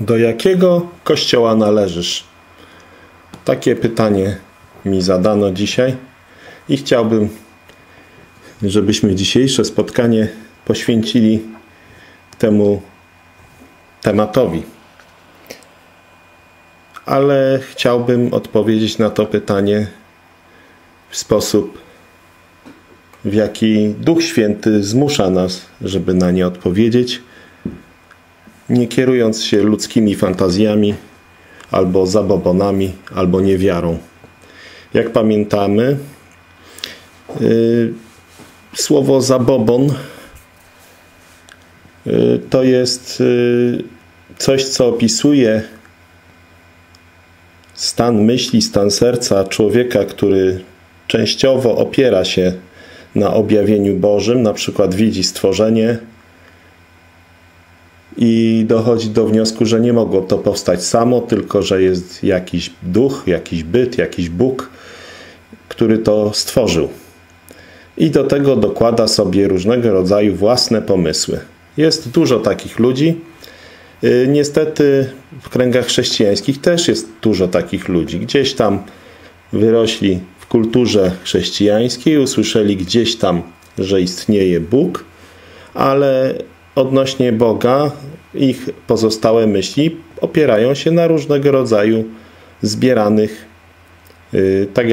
Do jakiego kościoła należysz? Takie pytanie mi zadano dzisiaj i chciałbym, żebyśmy dzisiejsze spotkanie poświęcili temu tematowi. Ale chciałbym odpowiedzieć na to pytanie w sposób, w jaki Duch Święty zmusza nas, żeby na nie odpowiedzieć, nie kierując się ludzkimi fantazjami, albo zabobonami, albo niewiarą. Jak pamiętamy, słowo zabobon to jest coś, co opisuje stan myśli, stan serca człowieka, który częściowo opiera się na objawieniu Bożym, na przykład widzi stworzenie i dochodzi do wniosku, że nie mogło to powstać samo, tylko że jest jakiś duch, jakiś byt, jakiś Bóg, który to stworzył. I do tego dokłada sobie różnego rodzaju własne pomysły. Jest dużo takich ludzi. Niestety w kręgach chrześcijańskich też jest dużo takich ludzi. Gdzieś tam wyrośli w kulturze chrześcijańskiej, usłyszeli gdzieś tam, że istnieje Bóg, ale odnośnie Boga ich pozostałe myśli opierają się na różnego rodzaju zbieranych, tak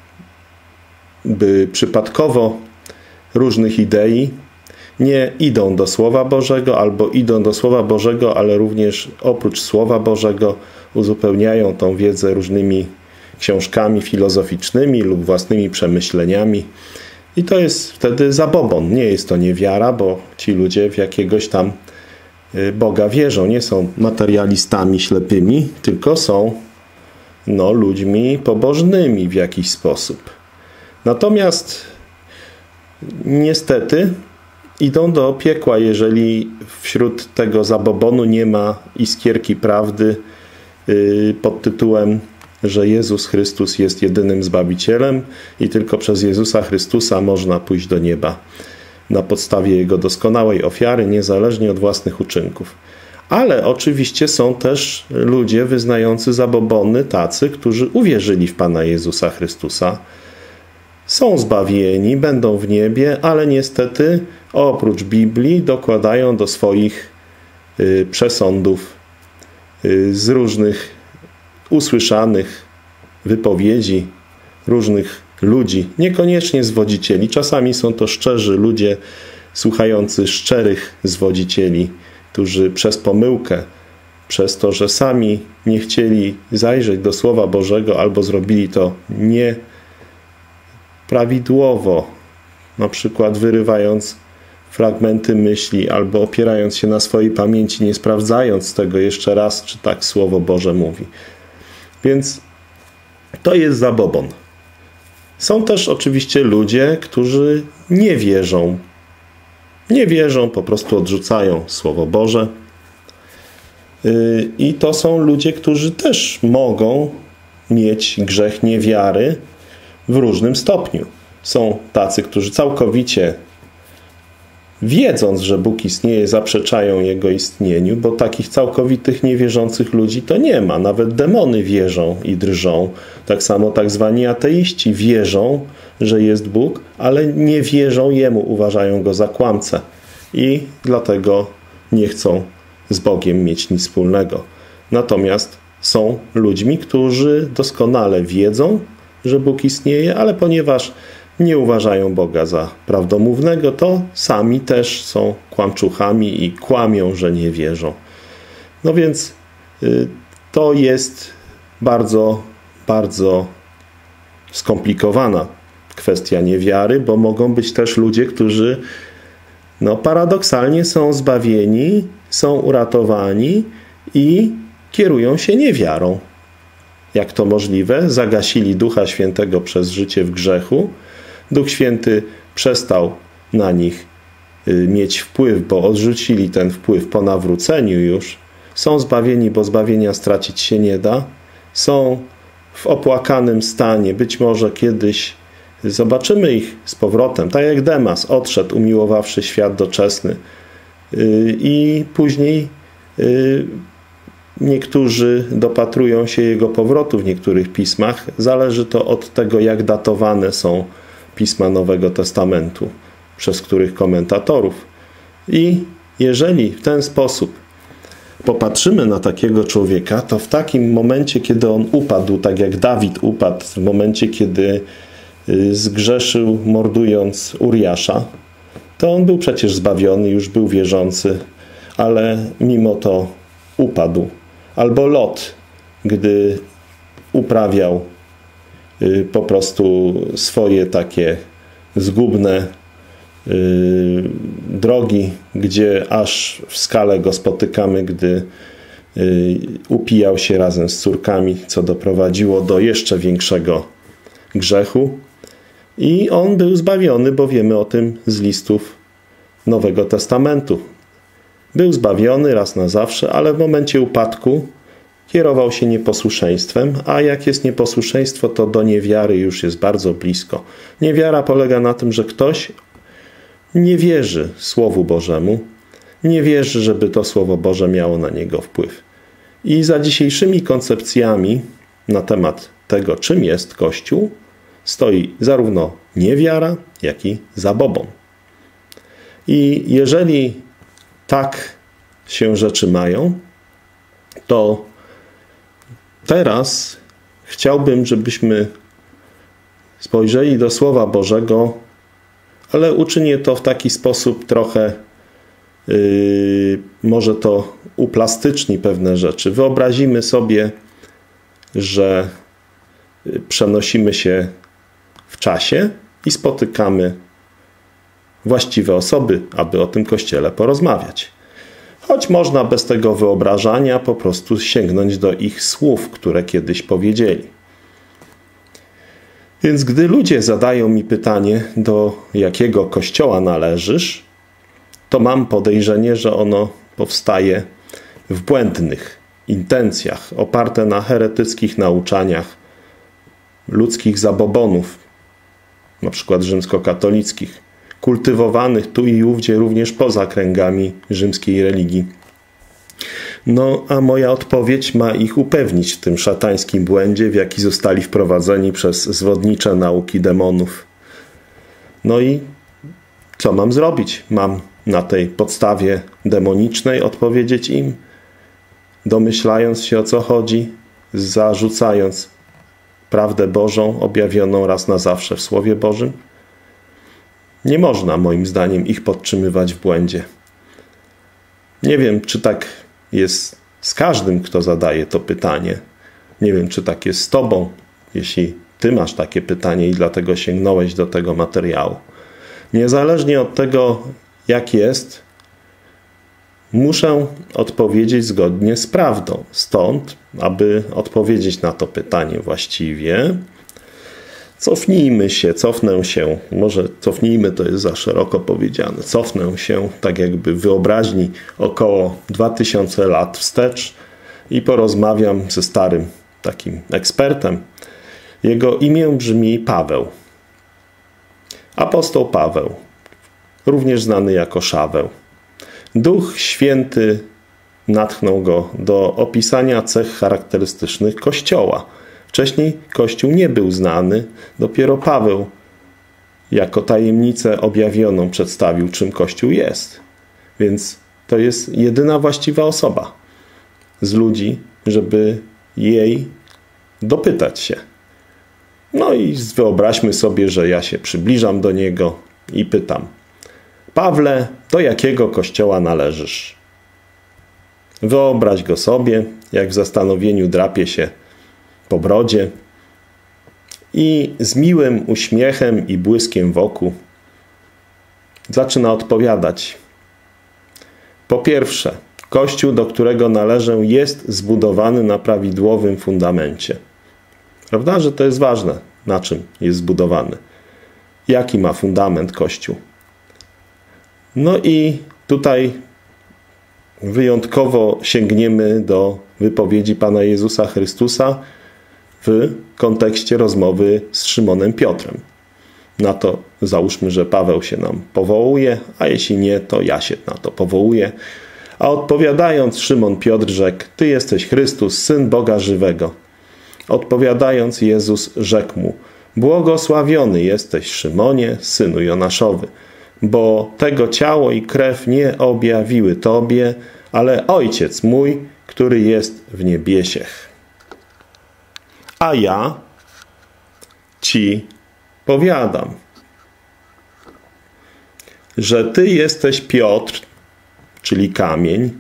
jakby przypadkowo, różnych idei. Nie idą do Słowa Bożego, albo idą do Słowa Bożego, ale również oprócz Słowa Bożego uzupełniają tą wiedzę różnymi książkami filozoficznymi lub własnymi przemyśleniami. I to jest wtedy zabobon. Nie jest to niewiara, bo ci ludzie w jakiegoś tam Boga wierzą. Nie są materialistami ślepymi, tylko są ludźmi pobożnymi w jakiś sposób. Natomiast niestety idą do piekła, jeżeli wśród tego zabobonu nie ma iskierki prawdy pod tytułem, że Jezus Chrystus jest jedynym Zbawicielem i tylko przez Jezusa Chrystusa można pójść do nieba na podstawie Jego doskonałej ofiary, niezależnie od własnych uczynków. Ale oczywiście są też ludzie wyznający zabobony, tacy, którzy uwierzyli w Pana Jezusa Chrystusa, są zbawieni, będą w niebie, ale niestety oprócz Biblii dokładają do swoich przesądów z różnych usłyszanych wypowiedzi różnych ludzi, niekoniecznie zwodzicieli. Czasami są to szczerzy ludzie słuchający szczerych zwodzicieli, którzy przez pomyłkę, przez to, że sami nie chcieli zajrzeć do Słowa Bożego albo zrobili to nieprawidłowo, na przykład wyrywając fragmenty myśli albo opierając się na swojej pamięci, nie sprawdzając tego jeszcze raz, czy tak Słowo Boże mówi. Więc to jest zabobon. Są też oczywiście ludzie, którzy nie wierzą. Nie wierzą, po prostu odrzucają Słowo Boże. I to są ludzie, którzy też mogą mieć grzech niewiary w różnym stopniu. Są tacy, którzy całkowicie wiedząc, że Bóg istnieje, zaprzeczają Jego istnieniu, bo takich całkowitych niewierzących ludzi to nie ma. Nawet demony wierzą i drżą. Tak samo tak zwani ateiści wierzą, że jest Bóg, ale nie wierzą Jemu, uważają Go za kłamcę. I dlatego nie chcą z Bogiem mieć nic wspólnego. Natomiast są ludźmi, którzy doskonale wiedzą, że Bóg istnieje, ale ponieważ nie uważają Boga za prawdomównego, to sami też są kłamczuchami i kłamią, że nie wierzą. No więc to jest bardzo, bardzo skomplikowana kwestia niewiary, bo mogą być też ludzie, którzy paradoksalnie są zbawieni, są uratowani i kierują się niewiarą. Jak to możliwe? Zagasili Ducha Świętego przez życie w grzechu. Duch Święty przestał na nich mieć wpływ, bo odrzucili ten wpływ po nawróceniu już. Są zbawieni, bo zbawienia stracić się nie da. Są w opłakanym stanie. Być może kiedyś zobaczymy ich z powrotem. Tak jak Demas odszedł, umiłowawszy świat doczesny. I później niektórzy dopatrują się jego powrotu w niektórych pismach. Zależy to od tego, jak datowane są pisma Nowego Testamentu przez których komentatorów. I jeżeli w ten sposób popatrzymy na takiego człowieka, to w takim momencie, kiedy on upadł, tak jak Dawid upadł, w momencie, kiedy zgrzeszył, mordując Uriasza, to on był przecież zbawiony, już był wierzący, ale mimo to upadł. Albo Lot, gdy uprawiał po prostu swoje takie zgubne drogi, gdzie aż w skale go spotykamy, gdy upijał się razem z córkami, co doprowadziło do jeszcze większego grzechu. I on był zbawiony, bo wiemy o tym z listów Nowego Testamentu. Był zbawiony raz na zawsze, ale w momencie upadku kierował się nieposłuszeństwem, a jak jest nieposłuszeństwo, to do niewiary już jest bardzo blisko. Niewiara polega na tym, że ktoś nie wierzy Słowu Bożemu, nie wierzy, żeby to Słowo Boże miało na niego wpływ. I za dzisiejszymi koncepcjami na temat tego, czym jest Kościół, stoi zarówno niewiara, jak i zabobon. I jeżeli tak się rzeczy mają, to teraz chciałbym, żebyśmy spojrzeli do Słowa Bożego, ale uczynię to w taki sposób trochę, może to uplastyczni pewne rzeczy. Wyobrazimy sobie, że przenosimy się w czasie i spotykamy właściwe osoby, aby o tym Kościele porozmawiać. Choć można bez tego wyobrażania po prostu sięgnąć do ich słów, które kiedyś powiedzieli. Więc gdy ludzie zadają mi pytanie, do jakiego kościoła należysz, to mam podejrzenie, że ono powstaje w błędnych intencjach, oparte na heretyckich nauczaniach ludzkich zabobonów, na przykład rzymskokatolickich, kultywowanych tu i ówdzie również poza kręgami rzymskiej religii. No, a moja odpowiedź ma ich upewnić w tym szatańskim błędzie, w jaki zostali wprowadzeni przez zwodnicze nauki demonów. No i co mam zrobić? Mam na tej podstawie demonicznej odpowiedzieć im, domyślając się, o co chodzi, zarzucając prawdę Bożą objawioną raz na zawsze w Słowie Bożym? Nie można, moim zdaniem, ich podtrzymywać w błędzie. Nie wiem, czy tak jest z każdym, kto zadaje to pytanie. Nie wiem, czy tak jest z tobą, jeśli ty masz takie pytanie i dlatego sięgnąłeś do tego materiału. Niezależnie od tego, jak jest, muszę odpowiedzieć zgodnie z prawdą. Stąd, aby odpowiedzieć na to pytanie właściwie, cofnę się, może cofnijmy to jest za szeroko powiedziane, cofnę się tak jakby w wyobraźni około 2000 lat wstecz i porozmawiam ze starym takim ekspertem. Jego imię brzmi Paweł. Apostoł Paweł, również znany jako Szaweł. Duch Święty natchnął go do opisania cech charakterystycznych Kościoła. Wcześniej Kościół nie był znany, dopiero Paweł jako tajemnicę objawioną przedstawił, czym Kościół jest. Więc to jest jedyna właściwa osoba z ludzi, żeby jej dopytać się. No i wyobraźmy sobie, że ja się przybliżam do niego i pytam: Pawle, do jakiego kościoła należysz? Wyobraź go sobie, jak w zastanowieniu drapie się po brodzie i z miłym uśmiechem i błyskiem wokół zaczyna odpowiadać. Po pierwsze, kościół, do którego należę, jest zbudowany na prawidłowym fundamencie. Prawda, że to jest ważne, na czym jest zbudowany. Jaki ma fundament Kościół? No i tutaj wyjątkowo sięgniemy do wypowiedzi Pana Jezusa Chrystusa w kontekście rozmowy z Szymonem Piotrem. Na to załóżmy, że Paweł się nam powołuje, a jeśli nie, to ja się na to powołuję. A odpowiadając, Szymon Piotr rzekł: Ty jesteś Chrystus, Syn Boga żywego. Odpowiadając, Jezus rzekł mu: Błogosławiony jesteś, Szymonie, synu Jonaszowy, bo tego ciało i krew nie objawiły Tobie, ale Ojciec mój, który jest w niebiesiech. A ja Ci powiadam, że Ty jesteś Piotr, czyli kamień,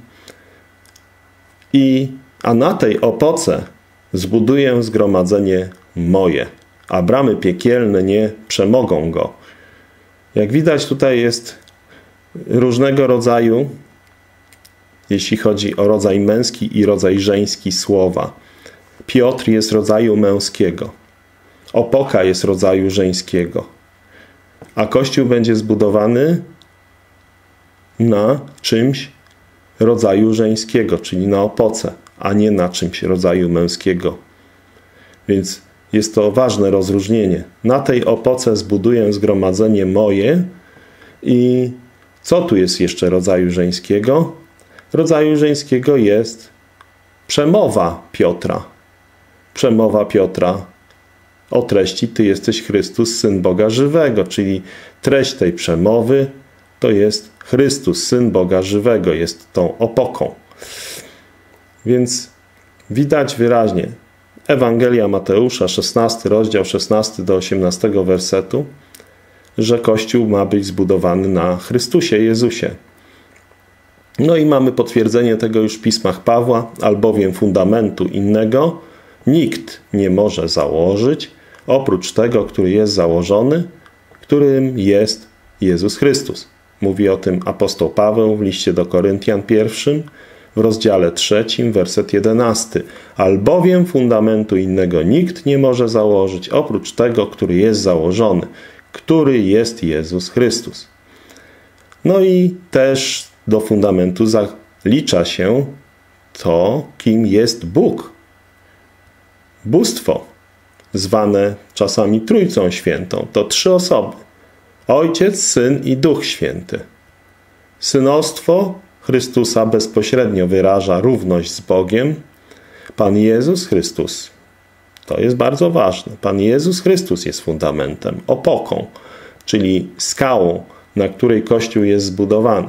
a na tej opoce zbuduję zgromadzenie moje, a bramy piekielne nie przemogą go. Jak widać, tutaj jest różnego rodzaju, jeśli chodzi o rodzaj męski i rodzaj żeński słowa. Piotr jest rodzaju męskiego, opoka jest rodzaju żeńskiego, a Kościół będzie zbudowany na czymś rodzaju żeńskiego, czyli na opoce, a nie na czymś rodzaju męskiego. Więc jest to ważne rozróżnienie. Na tej opoce zbuduję zgromadzenie moje. I co tu jest jeszcze rodzaju żeńskiego? Rodzaju żeńskiego jest przemowa Piotra. Przemowa Piotra o treści: Ty jesteś Chrystus, Syn Boga żywego. Czyli treść tej przemowy to jest Chrystus, Syn Boga żywego. Jest tą opoką. Więc widać wyraźnie, Ewangelia Mateusza, 16 rozdział, 16 do 18 wersetu, że Kościół ma być zbudowany na Chrystusie Jezusie. No i mamy potwierdzenie tego już w pismach Pawła: albowiem fundamentu innego nikt nie może założyć, oprócz tego, który jest założony, którym jest Jezus Chrystus. Mówi o tym apostoł Paweł w liście do Koryntian 1, w rozdziale 3, werset 11. Albowiem fundamentu innego nikt nie może założyć, oprócz tego, który jest założony, który jest Jezus Chrystus. No i też do fundamentu zalicza się to, kim jest Bóg. Bóstwo, zwane czasami Trójcą Świętą, to 3 osoby: Ojciec, Syn i Duch Święty. Synostwo Chrystusa bezpośrednio wyraża równość z Bogiem. Pan Jezus Chrystus, to jest bardzo ważne, Pan Jezus Chrystus jest fundamentem, opoką, czyli skałą, na której Kościół jest zbudowany.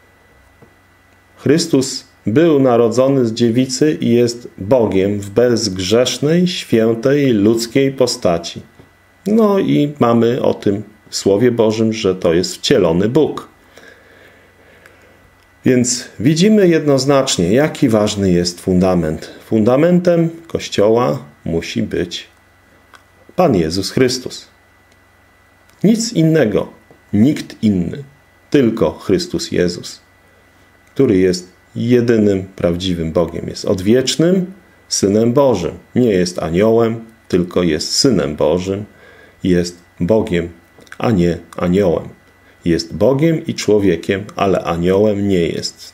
Chrystus był narodzony z dziewicy i jest Bogiem w bezgrzesznej, świętej, ludzkiej postaci. No i mamy o tym w Słowie Bożym, że to jest wcielony Bóg. Więc widzimy jednoznacznie, jaki ważny jest fundament. Fundamentem Kościoła musi być Pan Jezus Chrystus. Nic innego, nikt inny, tylko Chrystus Jezus, który jest jedynym prawdziwym Bogiem. Jest odwiecznym Synem Bożym. Nie jest aniołem, tylko jest Synem Bożym. Jest Bogiem, a nie aniołem. Jest Bogiem i człowiekiem, ale aniołem nie jest.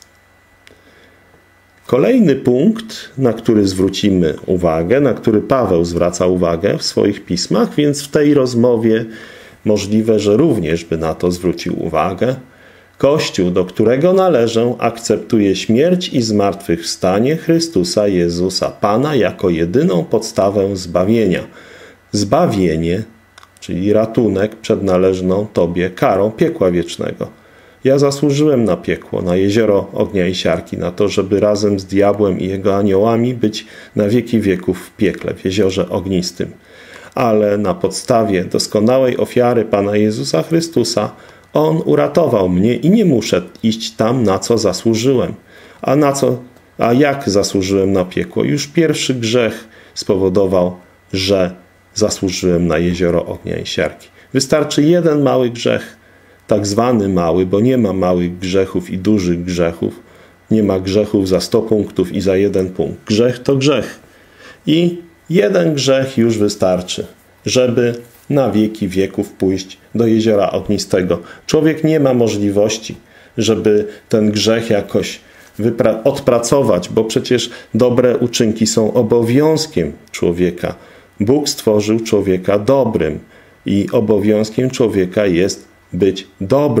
Kolejny punkt, na który zwrócimy uwagę, na który Paweł zwraca uwagę w swoich pismach, więc w tej rozmowie możliwe, że również by na to zwrócił uwagę. Kościół, do którego należę, akceptuje śmierć i zmartwychwstanie Chrystusa Jezusa Pana jako jedyną podstawę zbawienia. Zbawienie, czyli ratunek przed należną Tobie karą piekła wiecznego. Ja zasłużyłem na piekło, na jezioro ognia i siarki, na to, żeby razem z diabłem i jego aniołami być na wieki wieków w piekle, w jeziorze ognistym. Ale na podstawie doskonałej ofiary Pana Jezusa Chrystusa On uratował mnie i nie muszę iść tam, na co zasłużyłem. A jak zasłużyłem na piekło? Już pierwszy grzech spowodował, że zasłużyłem na jezioro ognia i siarki. Wystarczy jeden mały grzech, tak zwany mały, bo nie ma małych grzechów i dużych grzechów. Nie ma grzechów za 100 punktów i za 1 punkt. Grzech to grzech. I jeden grzech już wystarczy, żeby na wieki wieków pójść do jeziora ognistego. Człowiek nie ma możliwości, żeby ten grzech jakoś odpracować, bo przecież dobre uczynki są obowiązkiem człowieka. Bóg stworzył człowieka dobrym i obowiązkiem człowieka jest być dobrym.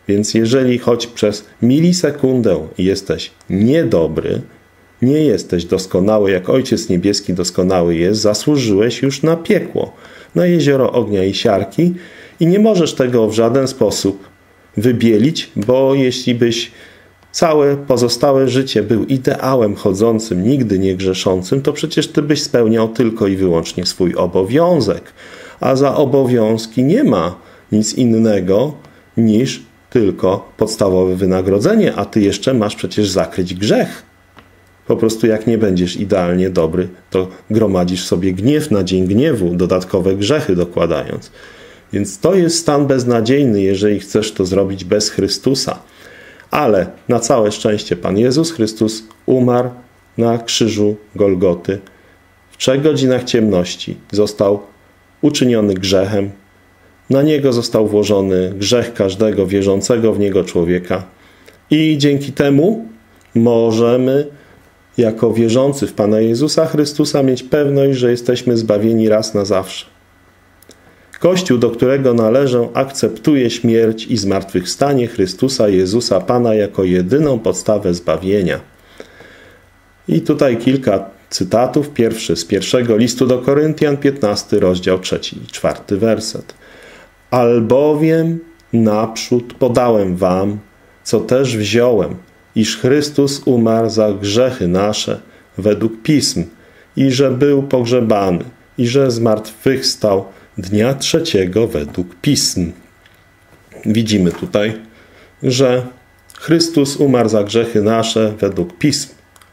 Więc jeżeli choć przez milisekundę jesteś niedobry, nie jesteś doskonały, jak Ojciec Niebieski doskonały jest, zasłużyłeś już na piekło, na jezioro ognia i siarki i nie możesz tego w żaden sposób wybielić, bo jeśli byś całe pozostałe życie był ideałem chodzącym, nigdy nie grzeszącym, to przecież ty byś spełniał tylko i wyłącznie swój obowiązek. A za obowiązki nie ma nic innego niż tylko podstawowe wynagrodzenie, a ty jeszcze masz przecież zakryć grzech. Po prostu jak nie będziesz idealnie dobry, to gromadzisz sobie gniew na dzień gniewu, dodatkowe grzechy dokładając. Więc to jest stan beznadziejny, jeżeli chcesz to zrobić bez Chrystusa. Ale na całe szczęście Pan Jezus Chrystus umarł na krzyżu Golgoty. W 3 godzinach ciemności został uczyniony grzechem. Na Niego został włożony grzech każdego wierzącego w Niego człowieka. I dzięki temu możemy jako wierzący w Pana Jezusa Chrystusa mieć pewność, że jesteśmy zbawieni raz na zawsze. Kościół, do którego należę, akceptuje śmierć i zmartwychwstanie Chrystusa Jezusa Pana jako jedyną podstawę zbawienia. I tutaj kilka cytatów. Pierwszy z pierwszego listu do Koryntian, 15 rozdział 3 i 4 werset. Albowiem naprzód podałem wam, co też wziąłem, iż Chrystus umarł za grzechy nasze według Pism i że był pogrzebany i że zmartwychwstał dnia 3 według Pism. Widzimy tutaj, że Chrystus umarł za grzechy nasze według Pism.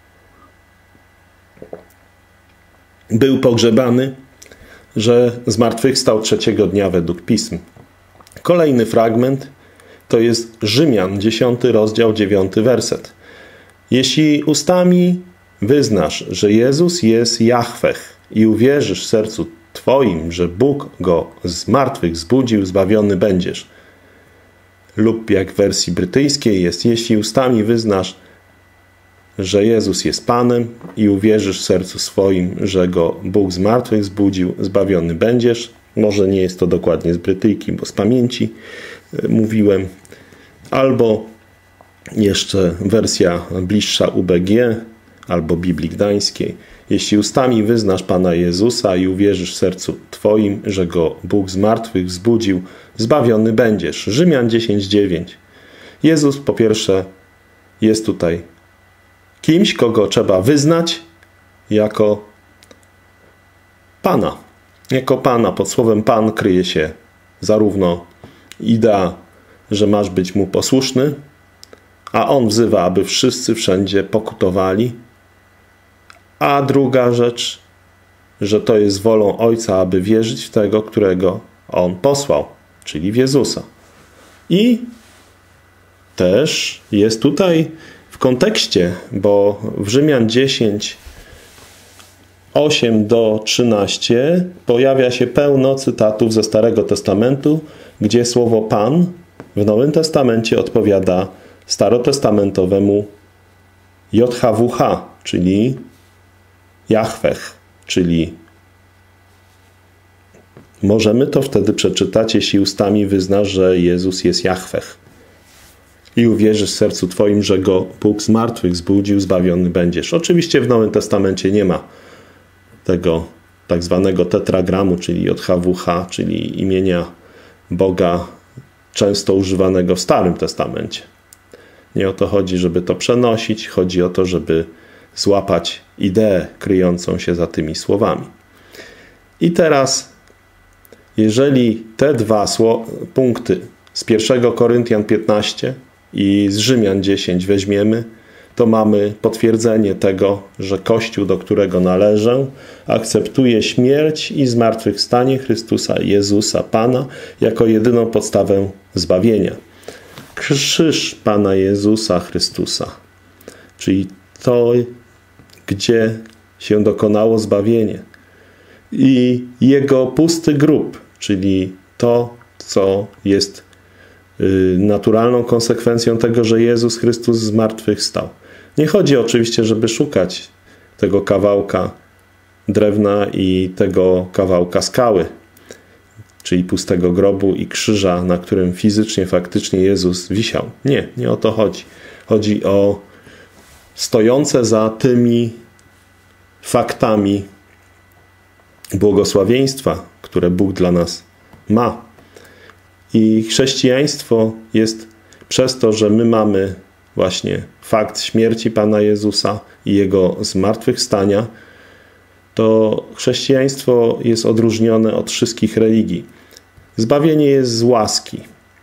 Był pogrzebany, że zmartwychwstał 3 dnia według Pism. Kolejny fragment to jest Rzymian, 10 rozdział, 9 werset. Jeśli ustami wyznasz, że Jezus jest Jahweh i uwierzysz w sercu twoim, że Bóg go z martwych zbudził, zbawiony będziesz. Lub jak w wersji brytyjskiej jest, jeśli ustami wyznasz, że Jezus jest Panem i uwierzysz w sercu swoim, że go Bóg z martwych zbudził, zbawiony będziesz. Może nie jest to dokładnie z Brytyjki, bo z pamięci mówiłem. Albo jeszcze wersja bliższa UBG albo Biblii Gdańskiej. Jeśli ustami wyznasz Pana Jezusa i uwierzysz w sercu twoim, że go Bóg z martwych wzbudził, zbawiony będziesz. Rzymian 10:9. Jezus po pierwsze jest tutaj kimś, kogo trzeba wyznać jako Pana. Jako Pana. Pod słowem Pan kryje się zarówno idea, że masz być Mu posłuszny, a On wzywa, aby wszyscy wszędzie pokutowali. A druga rzecz, że to jest wolą Ojca, aby wierzyć w tego, którego On posłał, czyli w Jezusa. I też jest tutaj w kontekście, bo w Rzymian 10, 8-13 pojawia się pełno cytatów ze Starego Testamentu, gdzie słowo Pan w Nowym Testamencie odpowiada starotestamentowemu JHWH, czyli Jahweh, czyli możemy to wtedy przeczytać, jeśli ustami wyznasz, że Jezus jest Jahweh i uwierzysz w sercu twoim, że go Bóg z martwych zbudził, zbawiony będziesz. Oczywiście w Nowym Testamencie nie ma tego tak zwanego tetragramu, czyli JHWH, czyli imienia Boga często używanego w Starym Testamencie. Nie o to chodzi, żeby to przenosić, chodzi o to, żeby złapać ideę kryjącą się za tymi słowami. I teraz, jeżeli te dwa punkty z 1 Koryntian 15 i z Rzymian 10 weźmiemy, to mamy potwierdzenie tego, że Kościół, do którego należę, akceptuje śmierć i zmartwychwstanie Chrystusa Jezusa Pana jako jedyną podstawę zbawienia. Krzyż Pana Jezusa Chrystusa, czyli to, gdzie się dokonało zbawienie, i Jego pusty grób, czyli to, co jest naturalną konsekwencją tego, że Jezus Chrystus zmartwychwstał. Nie chodzi oczywiście, żeby szukać tego kawałka drewna i tego kawałka skały. czyli pustego grobu i krzyża, na którym fizycznie, faktycznie Jezus wisiał. Nie, nie o to chodzi. Chodzi o stojące za tymi faktami błogosławieństwa, które Bóg dla nas ma. I chrześcijaństwo jest przez to, że my mamy właśnie fakt śmierci Pana Jezusa i Jego zmartwychwstania, to chrześcijaństwo jest odróżnione od wszystkich religii. Zbawienie jest z łaski,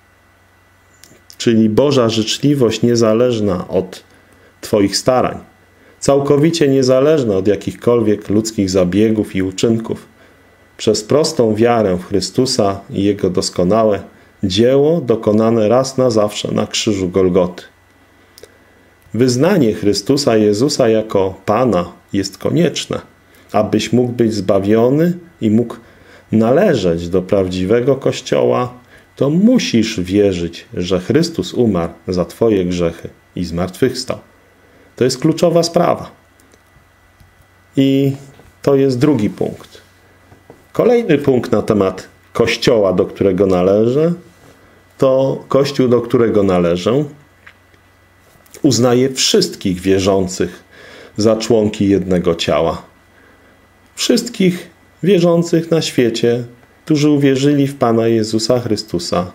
czyli Boża życzliwość niezależna od Twoich starań, całkowicie niezależna od jakichkolwiek ludzkich zabiegów i uczynków. Przez prostą wiarę w Chrystusa i Jego doskonałe dzieło dokonane raz na zawsze na krzyżu Golgoty. Wyznanie Chrystusa Jezusa jako Pana jest konieczne, abyś mógł być zbawiony i mógł należeć do prawdziwego Kościoła, to musisz wierzyć, że Chrystus umarł za Twoje grzechy i zmartwychwstał. To jest kluczowa sprawa. I to jest drugi punkt. Kolejny punkt na temat Kościoła, do którego należę, to Kościół, do którego należę, uznaje wszystkich wierzących za członki jednego ciała. Wszystkich wierzących na świecie, którzy uwierzyli w Pana Jezusa Chrystusa,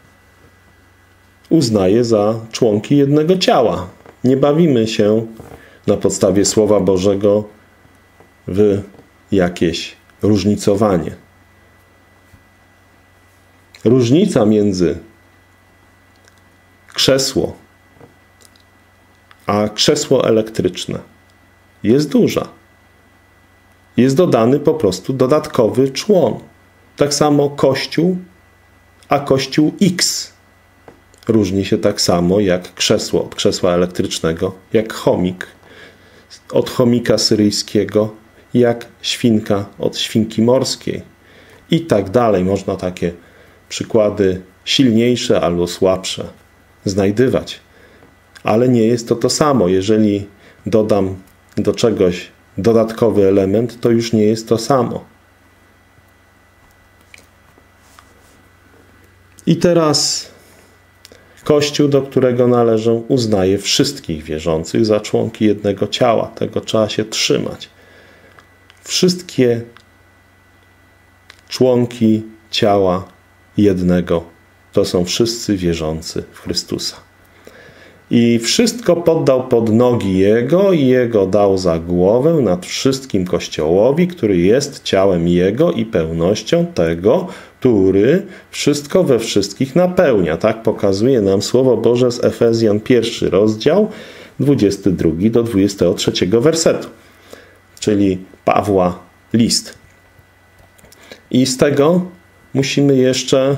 uznaje za członki jednego ciała. Nie bawimy się na podstawie Słowa Bożego w jakieś różnicowanie. Różnica między krzesło a krzesło elektryczne jest duża. Jest dodany po prostu dodatkowy człon. Tak samo Kościół, a Kościół X różni się tak samo jak krzesło od krzesła elektrycznego, jak chomik od chomika syryjskiego, jak świnka od świnki morskiej i tak dalej. Można takie przykłady silniejsze albo słabsze znajdywać. Ale nie jest to to samo. Jeżeli dodam do czegoś dodatkowy element, to już nie jest to samo. I teraz Kościół, do którego należę, uznaje wszystkich wierzących za członki jednego ciała. Tego trzeba się trzymać. Wszystkie członki ciała jednego to są wszyscy wierzący w Chrystusa. I wszystko poddał pod nogi Jego i Jego dał za głowę nad wszystkim Kościołowi, który jest ciałem Jego i pełnością tego, który wszystko we wszystkich napełnia. Tak pokazuje nam Słowo Boże z Efezjan 1 rozdział 22 do 23 wersetu, czyli Pawła list. I z tego musimy jeszcze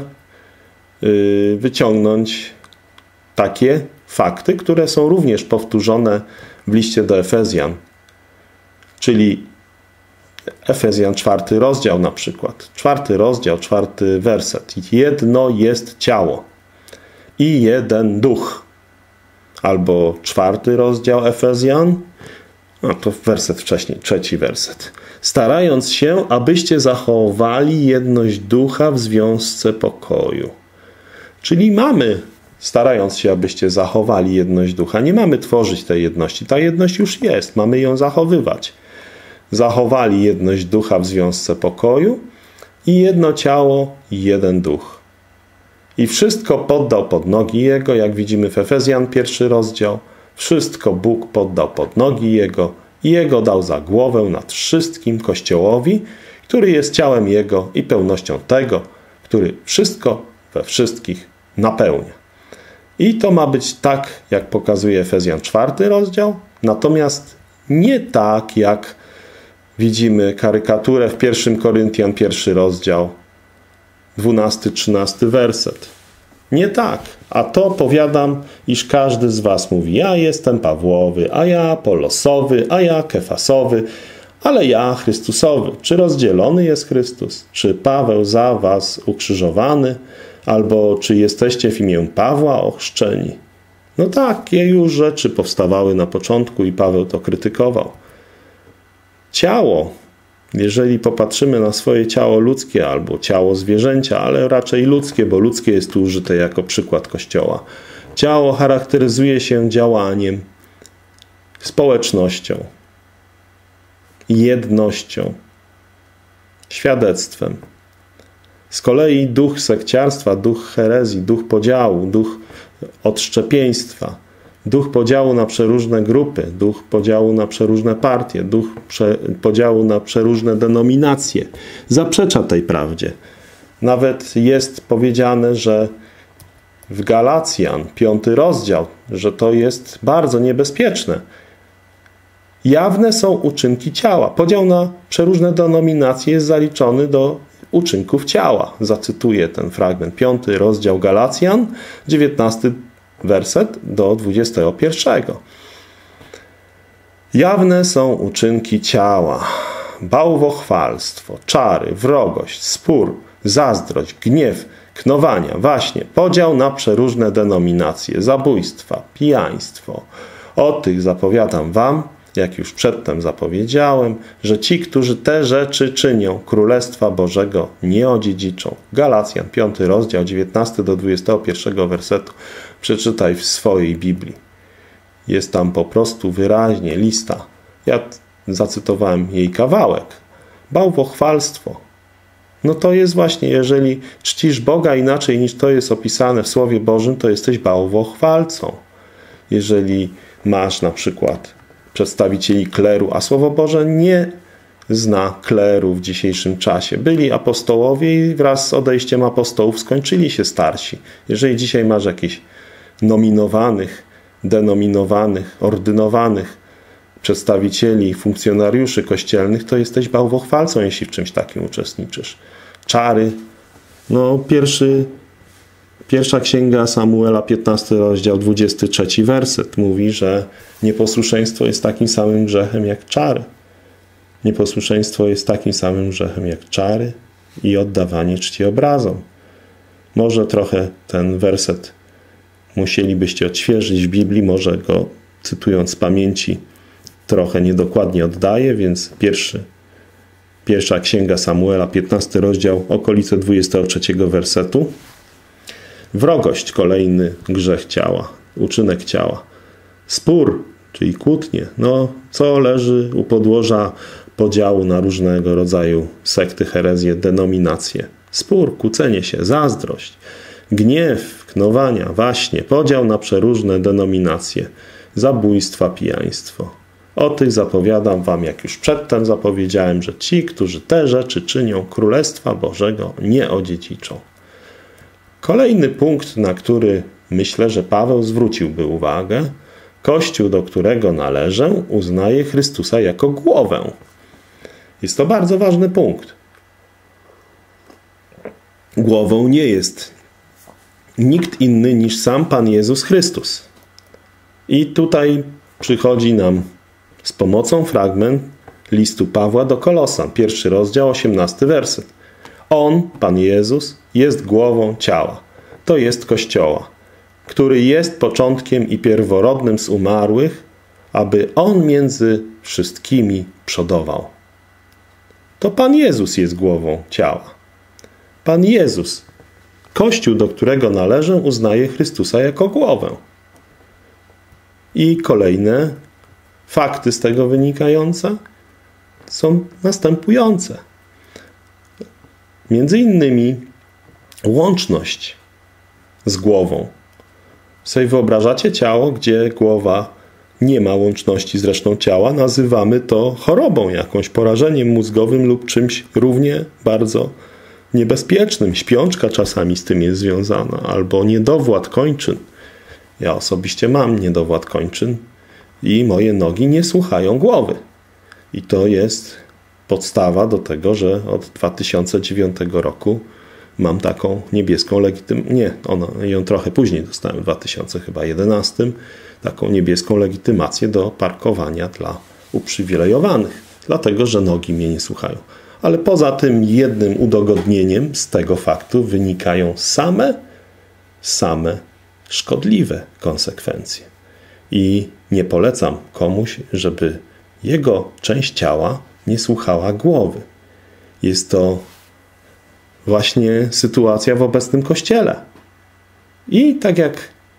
wyciągnąć takie fakty, które są również powtórzone w liście do Efezjan. Czyli Efezjan 4 rozdział na przykład. 4 rozdział, 4 werset. Jedno jest ciało i jeden duch. Albo 4 rozdział Efezjan, no to werset wcześniej, 3 werset. Starając się, abyście zachowali jedność ducha w związce pokoju. Czyli mamy, starając się, abyście zachowali jedność ducha. Nie mamy tworzyć tej jedności. Ta jedność już jest. Mamy ją zachowywać. Zachowali jedność ducha w związce pokoju i jedno ciało i jeden duch. I wszystko poddał pod nogi Jego, jak widzimy w Efezjan 1 rozdział. Wszystko Bóg poddał pod nogi Jego i Jego dał za głowę nad wszystkim Kościołowi, który jest ciałem Jego i pełnością tego, który wszystko we wszystkich napełnia. I to ma być tak, jak pokazuje Efezjan 4 rozdział, natomiast nie tak, jak widzimy karykaturę w 1 Koryntian 1 rozdział, 12-13 werset. Nie tak. A to powiadam, iż każdy z was mówi, ja jestem Pawłowy, a ja Apolosowy, a ja Kefasowy, ale ja Chrystusowy. Czy rozdzielony jest Chrystus? Czy Paweł za was ukrzyżowany? Albo czy jesteście w imię Pawła ochrzczeni? No takie już rzeczy powstawały na początku i Paweł to krytykował. Ciało Jeżeli popatrzymy na swoje ciało ludzkie albo ciało zwierzęcia, ale raczej ludzkie, bo ludzkie jest tu użyte jako przykład Kościoła. Ciało charakteryzuje się działaniem, społecznością, jednością, świadectwem. Z kolei duch sekciarstwa, duch herezji, duch podziału, duch odszczepieństwa, duch podziału na przeróżne grupy, duch podziału na przeróżne partie, duch podziału na przeróżne denominacje zaprzecza tej prawdzie. Nawet jest powiedziane, że w Galacjan, 5 rozdział, że to jest bardzo niebezpieczne. Jawne są uczynki ciała. Podział na przeróżne denominacje jest zaliczony do uczynków ciała. Zacytuję ten fragment. 5 rozdział Galacjan, 19 werset do 21. Jawne są uczynki ciała. Bałwochwalstwo, czary, wrogość, spór, zazdrość, gniew, knowania, waśnie, podział na przeróżne denominacje, zabójstwa, pijaństwo. O tych zapowiadam wam, jak już przedtem zapowiedziałem, że ci, którzy te rzeczy czynią, Królestwa Bożego nie odziedziczą. Galacjan, 5 rozdział, 19 do 21 wersetu. Przeczytaj w swojej Biblii. Jest tam po prostu wyraźnie lista. Ja zacytowałem jej kawałek. Bałwochwalstwo. No to jest właśnie, jeżeli czcisz Boga inaczej niż to jest opisane w Słowie Bożym, to jesteś bałwochwalcą. Jeżeli masz na przykład przedstawicieli kleru, a Słowo Boże nie zna kleru w dzisiejszym czasie. Byli apostołowie i wraz z odejściem apostołów skończyli się starsi. Jeżeli dzisiaj masz jakichś nominowanych, denominowanych, ordynowanych przedstawicieli, funkcjonariuszy kościelnych, to jesteś bałwochwalcą, jeśli w czymś takim uczestniczysz. Czary. No, pierwsza księga Samuela, 15 rozdział, 23 werset mówi, że nieposłuszeństwo jest takim samym grzechem jak czary. Nieposłuszeństwo jest takim samym grzechem jak czary i oddawanie czci obrazom. Może trochę ten werset musielibyście odświeżyć w Biblii, może go, cytując z pamięci, trochę niedokładnie oddaję, więc pierwsza księga Samuela, 15 rozdział, okolice 23 wersetu. Wrogość, kolejny grzech ciała, uczynek ciała. Spór, czyli kłótnie. No, co leży u podłoża podziału na różnego rodzaju sekty, herezje, denominacje? Spór, kłócenie się, zazdrość, gniew, knowania, waśnie, podział na przeróżne denominacje, zabójstwa, pijaństwo. O tych zapowiadam wam, jak już przedtem zapowiedziałem, że ci, którzy te rzeczy czynią, Królestwa Bożego nie odziedziczą. Kolejny punkt, na który myślę, że Paweł zwróciłby uwagę, Kościół, do którego należę, uznaje Chrystusa jako głowę. Jest to bardzo ważny punkt. Głową nie jest nikt inny niż sam Pan Jezus Chrystus. I tutaj przychodzi nam z pomocą fragment listu Pawła do Kolosan, 1 rozdział, 18 werset. On, Pan Jezus, jest głową ciała. To jest Kościoła, który jest początkiem i pierworodnym z umarłych, aby On między wszystkimi przodował. To Pan Jezus jest głową ciała. Pan Jezus, Kościół, do którego należę, uznaje Chrystusa jako głowę. I kolejne fakty z tego wynikające są następujące. Między innymi łączność z głową. Sobie wyobrażacie ciało, gdzie głowa nie ma łączności z resztą ciała? Nazywamy to chorobą jakąś, porażeniem mózgowym lub czymś równie bardzo niebezpiecznym. Śpiączka czasami z tym jest związana, albo niedowład kończyn. Ja osobiście mam niedowład kończyn i moje nogi nie słuchają głowy. I to jest podstawa do tego, że od 2009 roku mam taką niebieską legitymację. Nie, ją trochę później dostałem, w 2011, taką niebieską legitymację do parkowania dla uprzywilejowanych, dlatego że nogi mnie nie słuchają. Ale poza tym jednym udogodnieniem z tego faktu wynikają same szkodliwe konsekwencje. I nie polecam komuś, żeby jego część ciała nie słuchała głowy. Jest to właśnie sytuacja w obecnym Kościele. I tak jak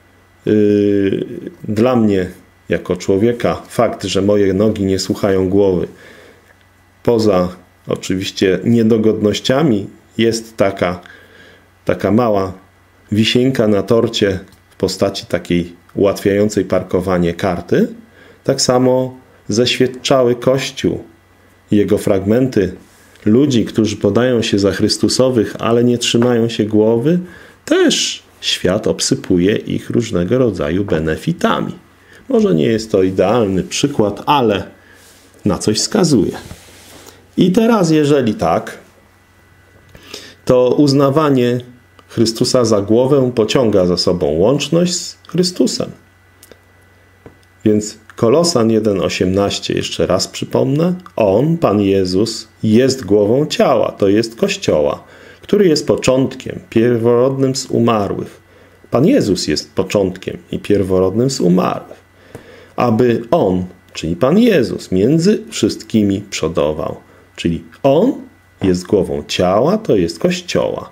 dla mnie, jako człowieka, fakt, że moje nogi nie słuchają głowy, poza oczywiście niedogodnościami, jest taka mała wisienka na torcie w postaci takiej ułatwiającej parkowanie karty, tak samo zeświadczały Kościół, jego fragmenty ludzi, którzy podają się za Chrystusowych, ale nie trzymają się głowy, też świat obsypuje ich różnego rodzaju benefitami. Może nie jest to idealny przykład, ale na coś wskazuje. I teraz, jeżeli tak, to uznawanie Chrystusa za głowę pociąga za sobą łączność z Chrystusem. Więc Kolosan 1,18, jeszcze raz przypomnę, On, Pan Jezus, jest głową ciała, to jest Kościoła, który jest początkiem, pierworodnym z umarłych. Pan Jezus jest początkiem i pierworodnym z umarłych. Aby On, czyli Pan Jezus, między wszystkimi przodował. Czyli On jest głową ciała, to jest Kościoła,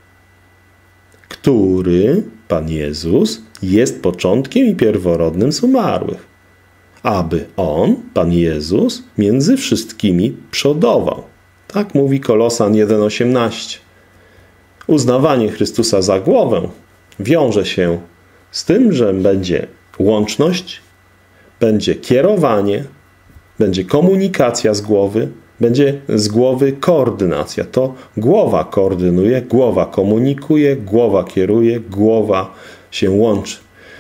który, Pan Jezus, jest początkiem i pierworodnym z umarłych. Aby On, Pan Jezus, między wszystkimi przodował. Tak mówi Kolosan 1,18. Uznawanie Chrystusa za głowę wiąże się z tym, że będzie łączność, będzie kierowanie, będzie komunikacja z głowy, będzie z głowy koordynacja. To głowa koordynuje, głowa komunikuje, głowa kieruje, głowa się łączy.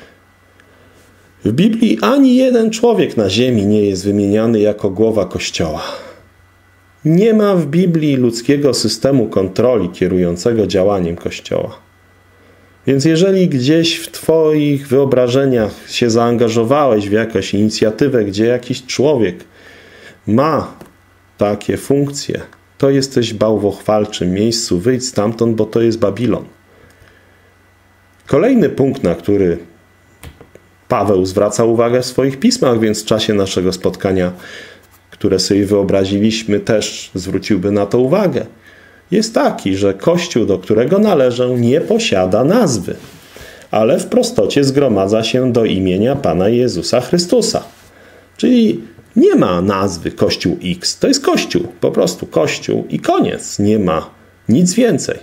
W Biblii ani jeden człowiek na ziemi nie jest wymieniany jako głowa Kościoła. Nie ma w Biblii ludzkiego systemu kontroli kierującego działaniem Kościoła. Więc jeżeli gdzieś w Twoich wyobrażeniach się zaangażowałeś w jakąś inicjatywę, gdzie jakiś człowiek ma takie funkcje, to jesteś w bałwochwalczym miejscu. Wyjdź stamtąd, bo to jest Babilon. Kolejny punkt, na który Paweł zwraca uwagę w swoich pismach, więc w czasie naszego spotkania, które sobie wyobraziliśmy, też zwróciłby na to uwagę, jest taki, że Kościół, do którego należę, nie posiada nazwy, ale w prostocie zgromadza się do imienia Pana Jezusa Chrystusa. Czyli nie ma nazwy Kościół X. To jest Kościół, po prostu Kościół i koniec. Nie ma nic więcej.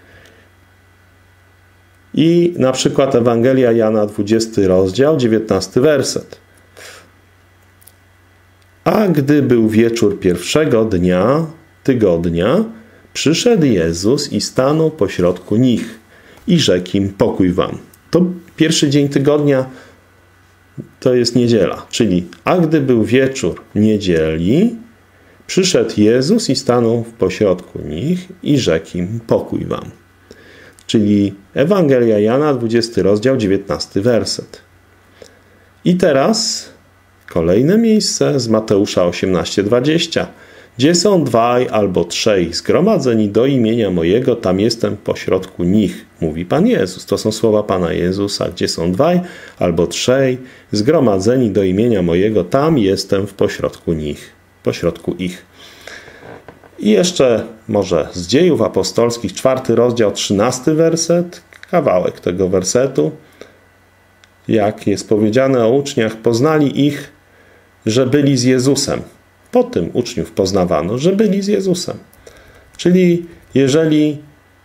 I na przykład Ewangelia Jana, 20 rozdział, 19 werset. A gdy był wieczór pierwszego dnia tygodnia, przyszedł Jezus i stanął pośrodku nich i rzekł im: pokój wam. To pierwszy dzień tygodnia to jest niedziela, czyli a gdy był wieczór niedzieli, przyszedł Jezus i stanął pośrodku nich i rzekł im: pokój wam. Czyli Ewangelia Jana, 20 rozdział, 19 werset. I teraz kolejne miejsce z Mateusza 18:20. Gdzie są dwaj albo trzej zgromadzeni do imienia mojego, tam jestem pośrodku nich, mówi Pan Jezus. To są słowa Pana Jezusa. Gdzie są dwaj albo trzej zgromadzeni do imienia mojego, tam jestem w pośrodku nich, pośrodku ich. I jeszcze może z Dziejów Apostolskich, 4 rozdział, 13 werset, kawałek tego wersetu. Jak jest powiedziane o uczniach, poznali ich, że byli z Jezusem. Po tym uczniów poznawano, że byli z Jezusem. Czyli jeżeli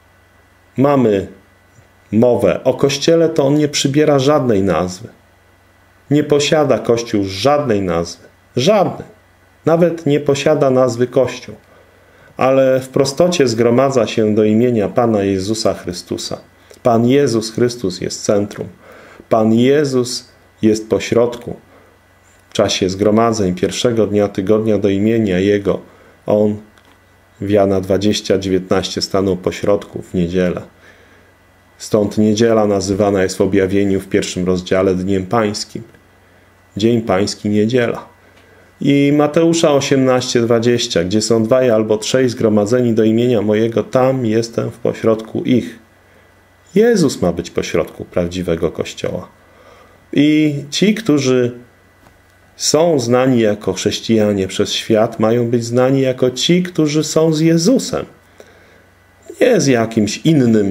mamy mowę o Kościele, to on nie przybiera żadnej nazwy. Nie posiada Kościół żadnej nazwy. Żadnej. Nawet nie posiada nazwy Kościół. Ale w prostocie zgromadza się do imienia Pana Jezusa Chrystusa. Pan Jezus Chrystus jest centrum. Pan Jezus jest pośrodku. W czasie zgromadzeń pierwszego dnia tygodnia do imienia Jego, On w Jana 20:19 stanął pośrodku w niedzielę. Stąd niedziela nazywana jest w objawieniu w 1 rozdziale Dniem Pańskim. Dzień Pański, niedziela. I Mateusza 18:20, gdzie są dwaj albo trzej zgromadzeni do imienia mojego, tam jestem w pośrodku ich. Jezus ma być pośrodku prawdziwego Kościoła. I ci, którzy są znani jako chrześcijanie przez świat, mają być znani jako ci, którzy są z Jezusem. Nie z jakimś innym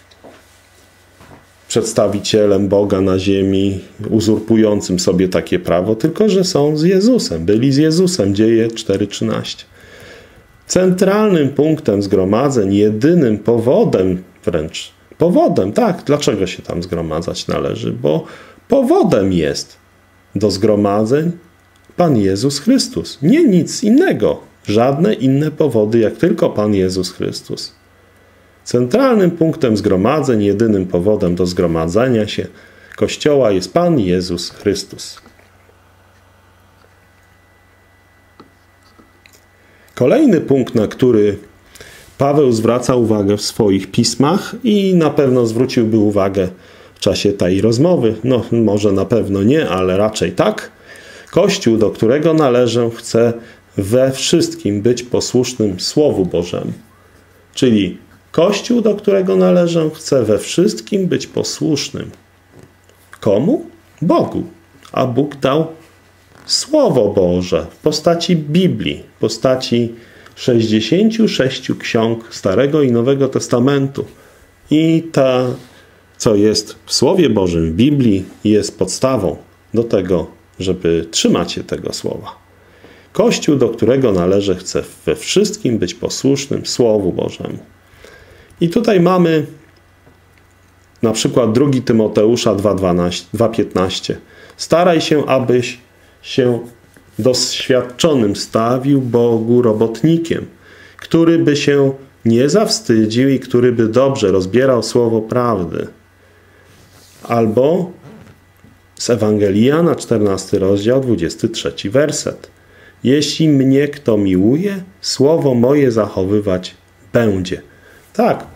przedstawicielem Boga na ziemi, uzurpującym sobie takie prawo, tylko że są z Jezusem, byli z Jezusem. Dzieje 4:13. Centralnym punktem zgromadzeń, jedynym powodem wręcz, tak, dlaczego się tam zgromadzać należy? Bo powodem jest do zgromadzeń Pan Jezus Chrystus. Nie nic innego. Żadne inne powody, jak tylko Pan Jezus Chrystus. Centralnym punktem zgromadzeń, jedynym powodem do zgromadzenia się Kościoła jest Pan Jezus Chrystus. Kolejny punkt, na który Paweł zwraca uwagę w swoich pismach i na pewno zwróciłby uwagę w czasie tej rozmowy, no może na pewno nie, ale raczej tak. Kościół, do którego należę, chce we wszystkim być posłusznym Słowu Bożemu. Czyli Kościół, do którego należę, chce we wszystkim być posłusznym. Komu? Bogu. A Bóg dał Słowo Boże w postaci Biblii, w postaci 66 ksiąg Starego i Nowego Testamentu. I to, co jest w Słowie Bożym, w Biblii, jest podstawą do tego, żeby trzymać się tego Słowa. Kościół, do którego należę, chce we wszystkim być posłusznym Słowu Bożemu. I tutaj mamy na przykład 2 Tymoteusza 2:15. Staraj się, abyś się doświadczonym stawił Bogu robotnikiem, który by się nie zawstydził i który by dobrze rozbierał słowo prawdy. Albo z Ewangelii Jana, 14 rozdział, 23 werset. Jeśli mnie kto miłuje, słowo moje zachowywać będzie. Tak,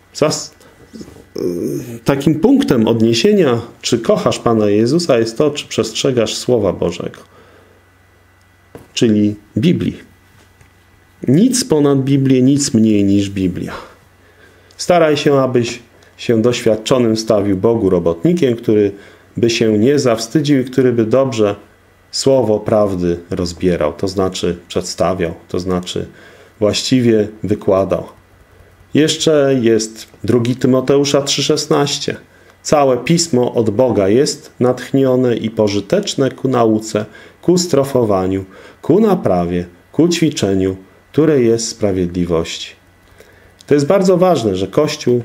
takim punktem odniesienia, czy kochasz Pana Jezusa, jest to, czy przestrzegasz Słowa Bożego, czyli Biblii. Nic ponad Biblię, nic mniej niż Biblia. Staraj się, abyś się doświadczonym stawił Bogu robotnikiem, który by się nie zawstydził i który by dobrze słowo prawdy rozbierał, to znaczy przedstawiał, to znaczy właściwie wykładał. Jeszcze jest 2 Tymoteusza 3,16. Całe Pismo od Boga jest natchnione i pożyteczne ku nauce, ku strofowaniu, ku naprawie, ku ćwiczeniu, które jest sprawiedliwości. To jest bardzo ważne, że Kościół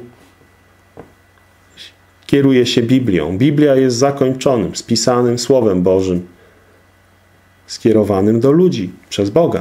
kieruje się Biblią. Biblia jest zakończonym, spisanym Słowem Bożym, skierowanym do ludzi przez Boga.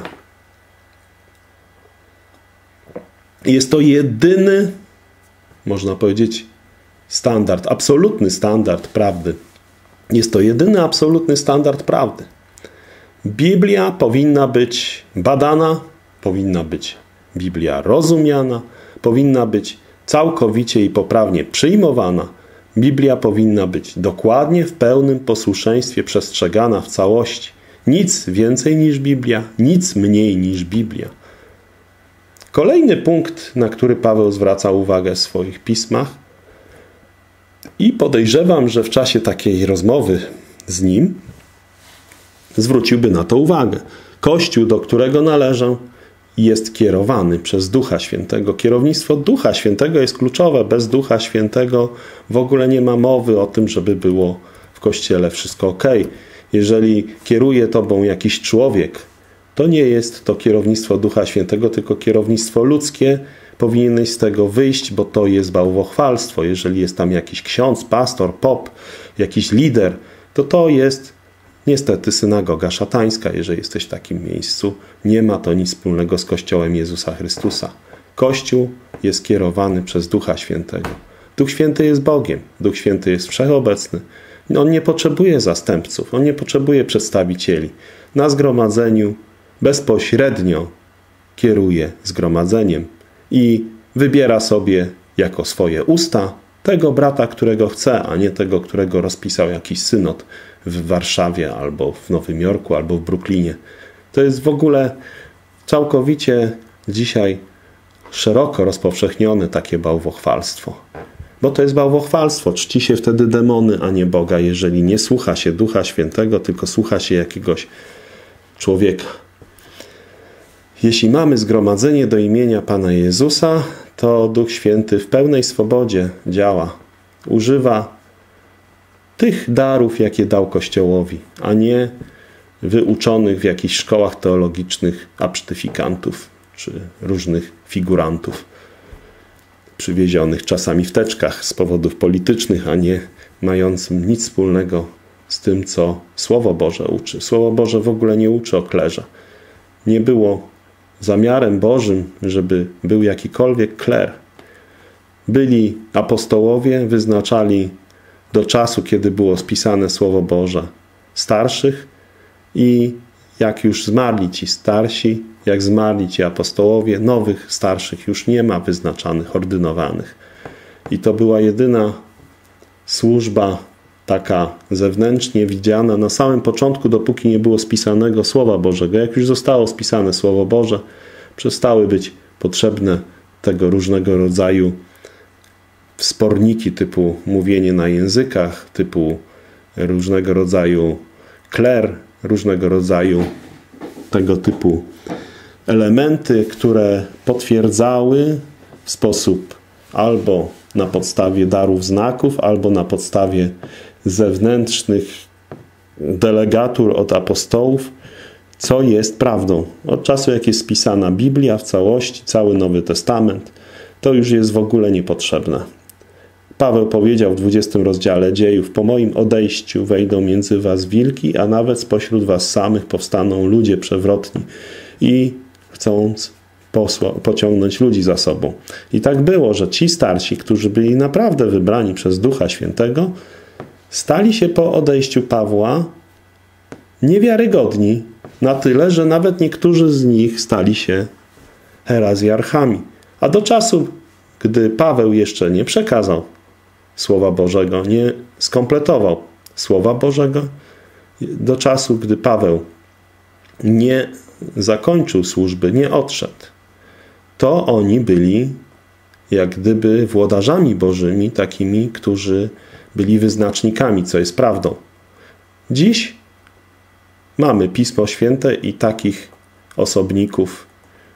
Jest to jedyny, można powiedzieć, standard, absolutny standard prawdy. Jest to jedyny absolutny standard prawdy. Biblia powinna być badana, powinna być Biblia rozumiana, powinna być całkowicie i poprawnie przyjmowana. Biblia powinna być dokładnie w pełnym posłuszeństwie przestrzegana w całości. Nic więcej niż Biblia, nic mniej niż Biblia. Kolejny punkt, na który Paweł zwraca uwagę w swoich pismach i podejrzewam, że w czasie takiej rozmowy z nim zwróciłby na to uwagę. Kościół, do którego należę, jest kierowany przez Ducha Świętego. Kierownictwo Ducha Świętego jest kluczowe. Bez Ducha Świętego w ogóle nie ma mowy o tym, żeby było w Kościele wszystko ok. Jeżeli kieruje tobą jakiś człowiek, to nie jest to kierownictwo Ducha Świętego, tylko kierownictwo ludzkie. Powinieneś z tego wyjść, bo to jest bałwochwalstwo. Jeżeli jest tam jakiś ksiądz, pastor, pop, jakiś lider, to jest niestety synagoga szatańska. Jeżeli jesteś w takim miejscu, nie ma to nic wspólnego z Kościołem Jezusa Chrystusa. Kościół jest kierowany przez Ducha Świętego. Duch Święty jest Bogiem. Duch Święty jest wszechobecny. On nie potrzebuje zastępców. On nie potrzebuje przedstawicieli. Na zgromadzeniu bezpośrednio kieruje zgromadzeniem i wybiera sobie jako swoje usta tego brata, którego chce, a nie tego, którego rozpisał jakiś synod w Warszawie, albo w Nowym Jorku, albo w Brooklynie. To jest w ogóle całkowicie dzisiaj szeroko rozpowszechnione takie bałwochwalstwo. Bo to jest bałwochwalstwo. Czci się wtedy demony, a nie Boga, jeżeli nie słucha się Ducha Świętego, tylko słucha się jakiegoś człowieka. Jeśli mamy zgromadzenie do imienia Pana Jezusa, to Duch Święty w pełnej swobodzie działa. Używa tych darów, jakie dał Kościołowi, a nie wyuczonych w jakichś szkołach teologicznych absztyfikantów czy różnych figurantów przywiezionych czasami w teczkach z powodów politycznych, a nie mającym nic wspólnego z tym, co Słowo Boże uczy. Słowo Boże w ogóle nie uczy o klerze. Nie było zamiarem Bożym, żeby był jakikolwiek kler. Byli apostołowie, wyznaczali do czasu, kiedy było spisane Słowo Boże, starszych i jak już zmarli ci starsi, jak zmarli ci apostołowie, nowych starszych już nie ma wyznaczanych, ordynowanych. I to była jedyna służba taka zewnętrznie widziana na samym początku, dopóki nie było spisanego Słowa Bożego. Jak już zostało spisane Słowo Boże, przestały być potrzebne tego różnego rodzaju wsporniki typu mówienie na językach, typu różnego rodzaju kler, różnego rodzaju tego typu elementy, które potwierdzały w sposób albo na podstawie darów znaków, albo na podstawie zewnętrznych delegatur od apostołów, co jest prawdą. Od czasu, jak jest spisana Biblia w całości, cały Nowy Testament, to już jest w ogóle niepotrzebne. Paweł powiedział w 20 rozdziale Dziejów: po moim odejściu wejdą między was wilki, a nawet spośród was samych powstaną ludzie przewrotni i chcąc pociągnąć ludzi za sobą. I tak było, że ci starsi, którzy byli naprawdę wybrani przez Ducha Świętego, stali się po odejściu Pawła niewiarygodni na tyle, że nawet niektórzy z nich stali się herezjarchami. A do czasu, gdy Paweł jeszcze nie przekazał Słowa Bożego, nie skompletował Słowa Bożego, do czasu, gdy Paweł nie zakończył służby, nie odszedł, to oni byli jak gdyby włodarzami bożymi, takimi, którzy byli wyznacznikami, co jest prawdą. Dziś mamy Pismo Święte i takich osobników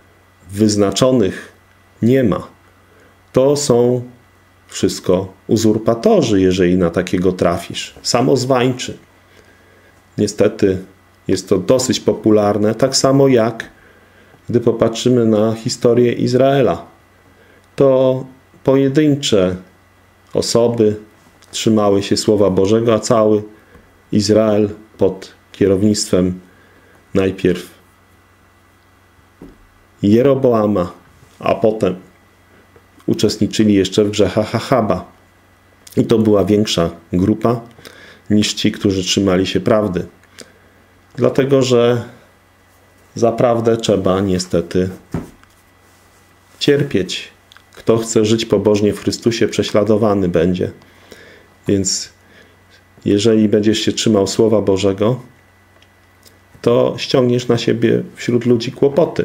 wyznaczonych nie ma. To są wszystko uzurpatorzy, jeżeli na takiego trafisz. Samozwańczy. Niestety jest to dosyć popularne, tak samo jak gdy popatrzymy na historię Izraela. To pojedyncze osoby trzymały się Słowa Bożego, a cały Izrael pod kierownictwem najpierw Jeroboama, a potem uczestniczyli jeszcze w grzechach Achaba. I to była większa grupa niż ci, którzy trzymali się prawdy. Dlatego, że za prawdę trzeba niestety cierpieć. Kto chce żyć pobożnie w Chrystusie, prześladowany będzie. Więc jeżeli będziesz się trzymał Słowa Bożego, to ściągniesz na siebie wśród ludzi kłopoty.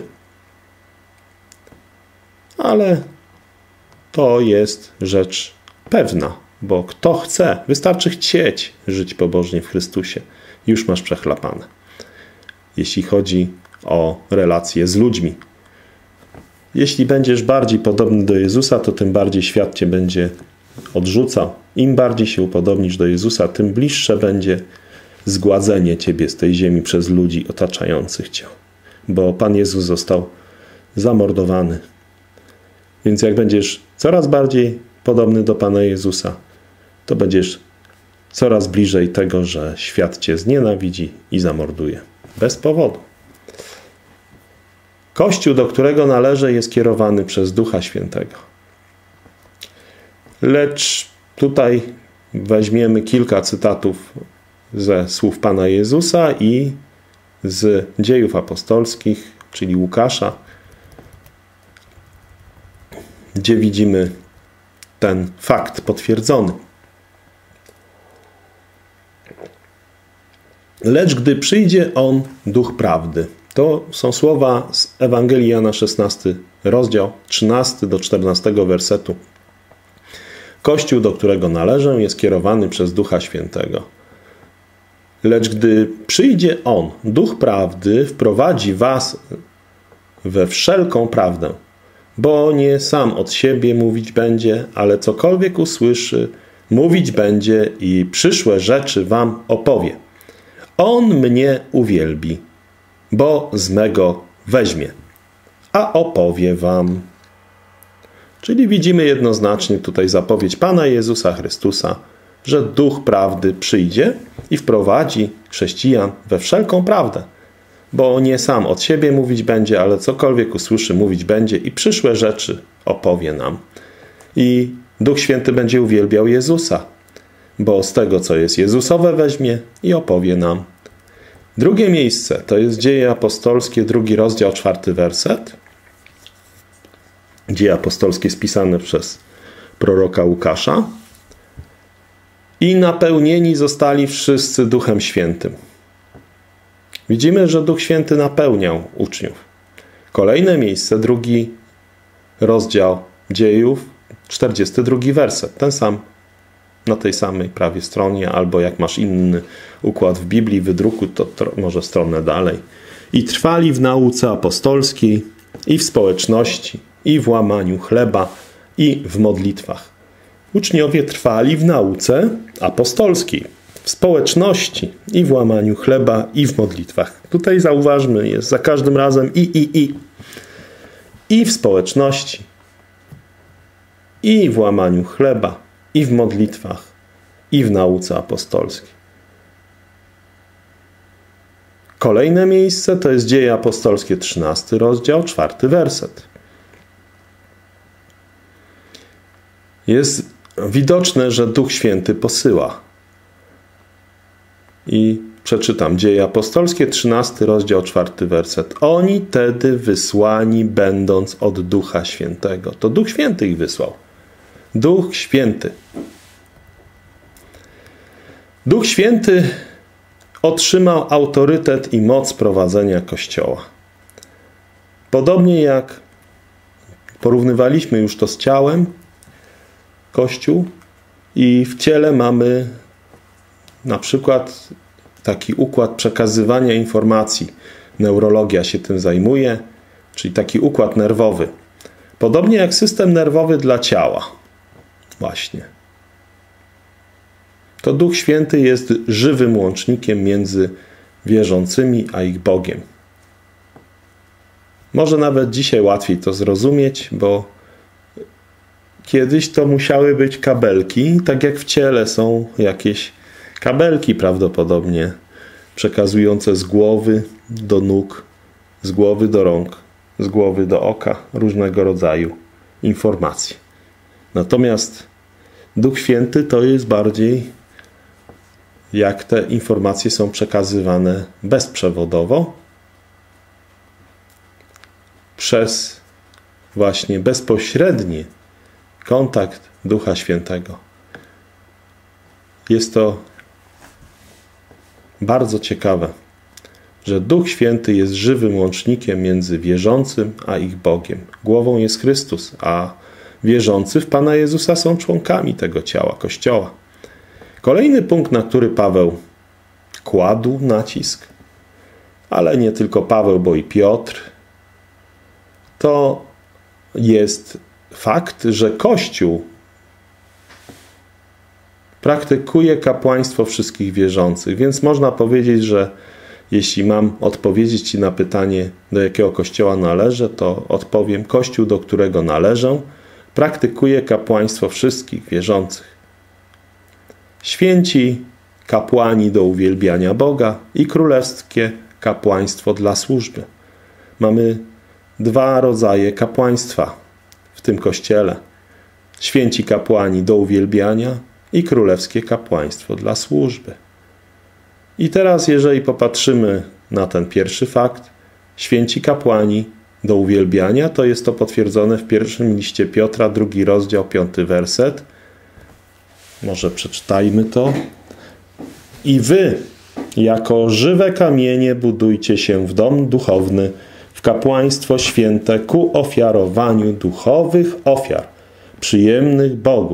Ale to jest rzecz pewna, bo kto chce, wystarczy chcieć żyć pobożnie w Chrystusie. Już masz przechlapane. Jeśli chodzi o relacje z ludźmi. Jeśli będziesz bardziej podobny do Jezusa, to tym bardziej świat cię będzie odrzucał. Im bardziej się upodobnisz do Jezusa, tym bliższe będzie zgładzenie ciebie z tej ziemi przez ludzi otaczających cię. Bo Pan Jezus został zamordowany. Więc jak będziesz coraz bardziej podobny do Pana Jezusa, to będziesz coraz bliżej tego, że świat cię znienawidzi i zamorduje. Bez powodu. Kościół, do którego należę, jest kierowany przez Ducha Świętego. Lecz tutaj weźmiemy kilka cytatów ze słów Pana Jezusa i z Dziejów Apostolskich, czyli Łukasza, gdzie widzimy ten fakt potwierdzony. Lecz gdy przyjdzie On, Duch Prawdy. To są słowa z Ewangelii Jana 16, rozdział 13 do 14 wersetu. Kościół, do którego należę, jest kierowany przez Ducha Świętego. Lecz gdy przyjdzie On, Duch Prawdy, wprowadzi was we wszelką prawdę, bo nie sam od siebie mówić będzie, ale cokolwiek usłyszy, mówić będzie i przyszłe rzeczy wam opowie. On mnie uwielbi, bo z mego weźmie, a opowie wam. Czyli widzimy jednoznacznie tutaj zapowiedź Pana Jezusa Chrystusa, że Duch Prawdy przyjdzie i wprowadzi chrześcijan we wszelką prawdę, bo nie sam od siebie mówić będzie, ale cokolwiek usłyszy, mówić będzie i przyszłe rzeczy opowie nam. I Duch Święty będzie uwielbiał Jezusa, bo z tego, co jest Jezusowe, weźmie i opowie nam. Drugie miejsce to jest Dzieje Apostolskie, 2 rozdział, 4 werset. Dzieje Apostolskie spisane przez proroka Łukasza. I napełnieni zostali wszyscy Duchem Świętym. Widzimy, że Duch Święty napełniał uczniów. Kolejne miejsce, 2 rozdział Dziejów, 42 werset. Ten sam na tej samej prawie stronie, albo jak masz inny układ w Biblii, wydruku, to może stronę dalej. I trwali w nauce apostolskiej, i w społeczności, i w łamaniu chleba, i w modlitwach. Uczniowie trwali w nauce apostolskiej, w społeczności, i w łamaniu chleba, i w modlitwach. Tutaj zauważmy, jest za każdym razem i w społeczności, i w łamaniu chleba, i w modlitwach, i w nauce apostolskiej. Kolejne miejsce to jest Dzieje Apostolskie, 13 rozdział, 4 werset. Jest widoczne, że Duch Święty posyła. I przeczytam Dzieje Apostolskie, 13 rozdział, 4 werset. Oni tedy wysłani będąc od Ducha Świętego. To Duch Święty ich wysłał. Duch Święty. Duch Święty otrzymał autorytet i moc prowadzenia Kościoła. Podobnie jak porównywaliśmy już to z ciałem, Kościół, i w ciele mamy na przykład taki układ przekazywania informacji. Neurologia się tym zajmuje, czyli taki układ nerwowy. Podobnie jak system nerwowy dla ciała. Właśnie. To Duch Święty jest żywym łącznikiem między wierzącymi a ich Bogiem. Może nawet dzisiaj łatwiej to zrozumieć, bo kiedyś to musiały być kabelki, tak jak w ciele są jakieś kabelki prawdopodobnie przekazujące z głowy do nóg, z głowy do rąk, z głowy do oka różnego rodzaju informacje. Natomiast Duch Święty to jest bardziej jak te informacje są przekazywane bezprzewodowo przez właśnie bezpośredni kontakt Ducha Świętego. Jest to bardzo ciekawe, że Duch Święty jest żywym łącznikiem między wierzącym a ich Bogiem. Głową jest Chrystus, a wierzący w Pana Jezusa są członkami tego ciała, Kościoła. Kolejny punkt, na który Paweł kładł nacisk, ale nie tylko Paweł, bo i Piotr, to jest fakt, że Kościół praktykuje kapłaństwo wszystkich wierzących. Więc można powiedzieć, że jeśli mam odpowiedzieć Ci na pytanie, do jakiego Kościoła należę, to odpowiem: Kościół, do którego należę, praktykuje kapłaństwo wszystkich wierzących. Święci kapłani do uwielbiania Boga i królewskie kapłaństwo dla służby. Mamy 2 rodzaje kapłaństwa w tym Kościele. Święci kapłani do uwielbiania i królewskie kapłaństwo dla służby. I teraz, jeżeli popatrzymy na ten pierwszy fakt, święci kapłani do uwielbiania, to jest to potwierdzone w pierwszym liście Piotra, 2 rozdział, 5 werset. Może przeczytajmy to. I wy, jako żywe kamienie, budujcie się w dom duchowny, w kapłaństwo święte ku ofiarowaniu duchowych ofiar, przyjemnych Bogu.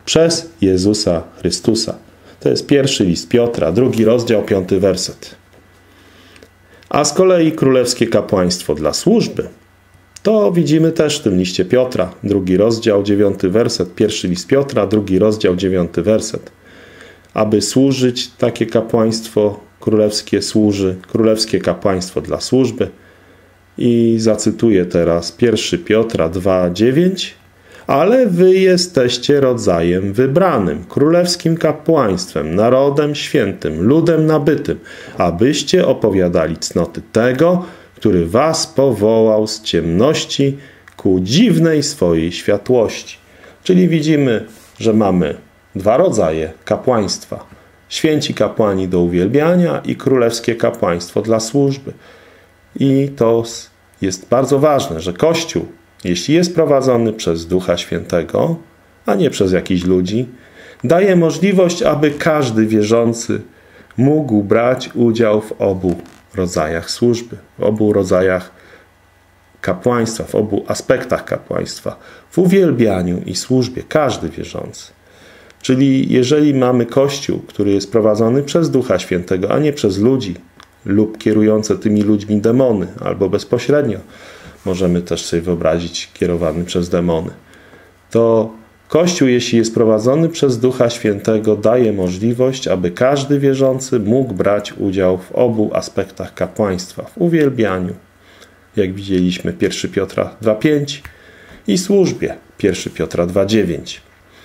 przez Jezusa Chrystusa. To jest pierwszy list Piotra, 2 rozdział, 5 werset. A z kolei królewskie kapłaństwo dla służby, to widzimy też w tym liście Piotra, 2 rozdział, 9 werset, pierwszy list Piotra, 2 rozdział, 9 werset. Aby służyć, takie kapłaństwo królewskie służy, królewskie kapłaństwo dla służby. I zacytuję teraz 1 Piotra 2,9. Ale wy jesteście rodzajem wybranym, królewskim kapłaństwem, narodem świętym, ludem nabytym, abyście opowiadali cnoty tego, który was powołał z ciemności ku dziwnej swojej światłości. Czyli widzimy, że mamy dwa rodzaje kapłaństwa. Święci kapłani do uwielbiania i królewskie kapłaństwo dla służby. I to jest bardzo ważne, że Kościół, jeśli jest prowadzony przez Ducha Świętego, a nie przez jakichś ludzi, daje możliwość, aby każdy wierzący mógł brać udział w obu rodzajach służby, w obu rodzajach kapłaństwa, w obu aspektach kapłaństwa, w uwielbianiu i służbie, każdy wierzący. Czyli jeżeli mamy Kościół, który jest prowadzony przez Ducha Świętego, a nie przez ludzi lub kierujące tymi ludźmi demony, albo bezpośrednio, możemy też sobie wyobrazić kierowany przez demony, to Kościół, jeśli jest prowadzony przez Ducha Świętego, daje możliwość, aby każdy wierzący mógł brać udział w obu aspektach kapłaństwa, w uwielbianiu, jak widzieliśmy 1 Piotra 2,5 i służbie 1 Piotra 2,9.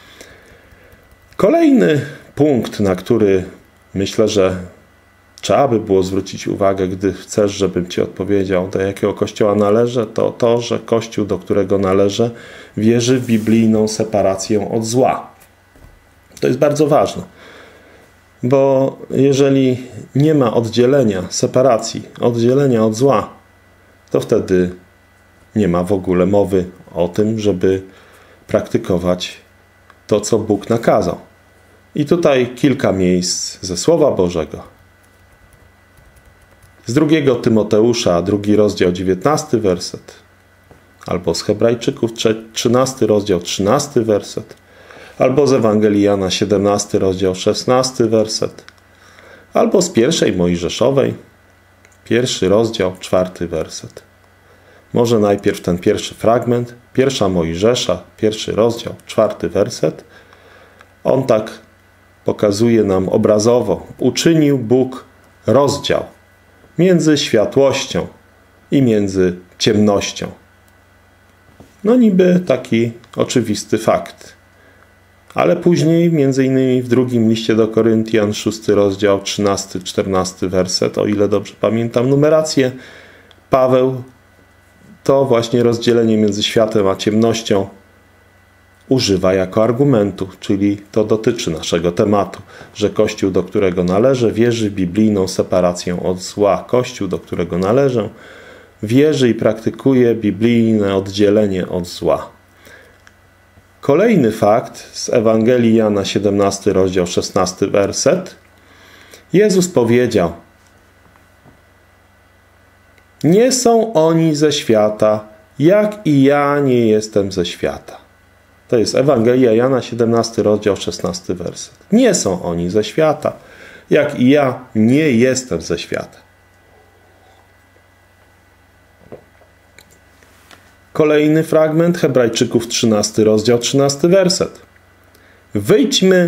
Kolejny punkt, na który myślę, że trzeba by było zwrócić uwagę, gdy chcesz, żebym ci odpowiedział, do jakiego kościoła należę, to to, że kościół, do którego należę, wierzy w biblijną separację od zła. To jest bardzo ważne, bo jeżeli nie ma oddzielenia, separacji, oddzielenia od zła, to wtedy nie ma w ogóle mowy o tym, żeby praktykować to, co Bóg nakazał. I tutaj kilka miejsc ze Słowa Bożego. Z 2 Tymoteusza, 2 rozdział, 19 werset. Albo z Hebrajczyków, 13 rozdział, 13 werset. Albo z Ewangelii Jana, 17 rozdział, 16 werset. Albo z pierwszej Mojżeszowej, 1 rozdział, 4 werset. Może najpierw ten pierwszy fragment, 1 Mojżesza, 1 rozdział, 4 werset. On tak pokazuje nam obrazowo. Uczynił Bóg rozdział między światłością i między ciemnością. No niby taki oczywisty fakt. Ale później, między innymi w drugim liście do Koryntian, 6 rozdział, 13-14 werset, o ile dobrze pamiętam numerację, Paweł to właśnie rozdzielenie między światłem a ciemnością używa jako argumentu, czyli to dotyczy naszego tematu, że Kościół, do którego należę, wierzy w biblijną separację od zła. Kościół, do którego należę, wierzy i praktykuje biblijne oddzielenie od zła. Kolejny fakt z Ewangelii Jana, 17 rozdział, 16 werset. Jezus powiedział: nie są oni ze świata, jak i ja nie jestem ze świata. To jest Ewangelia Jana, 17 rozdział, 16 werset. Nie są oni ze świata, jak i ja nie jestem ze świata. Kolejny fragment, Hebrajczyków, 13 rozdział, 13 werset. Wyjdźmy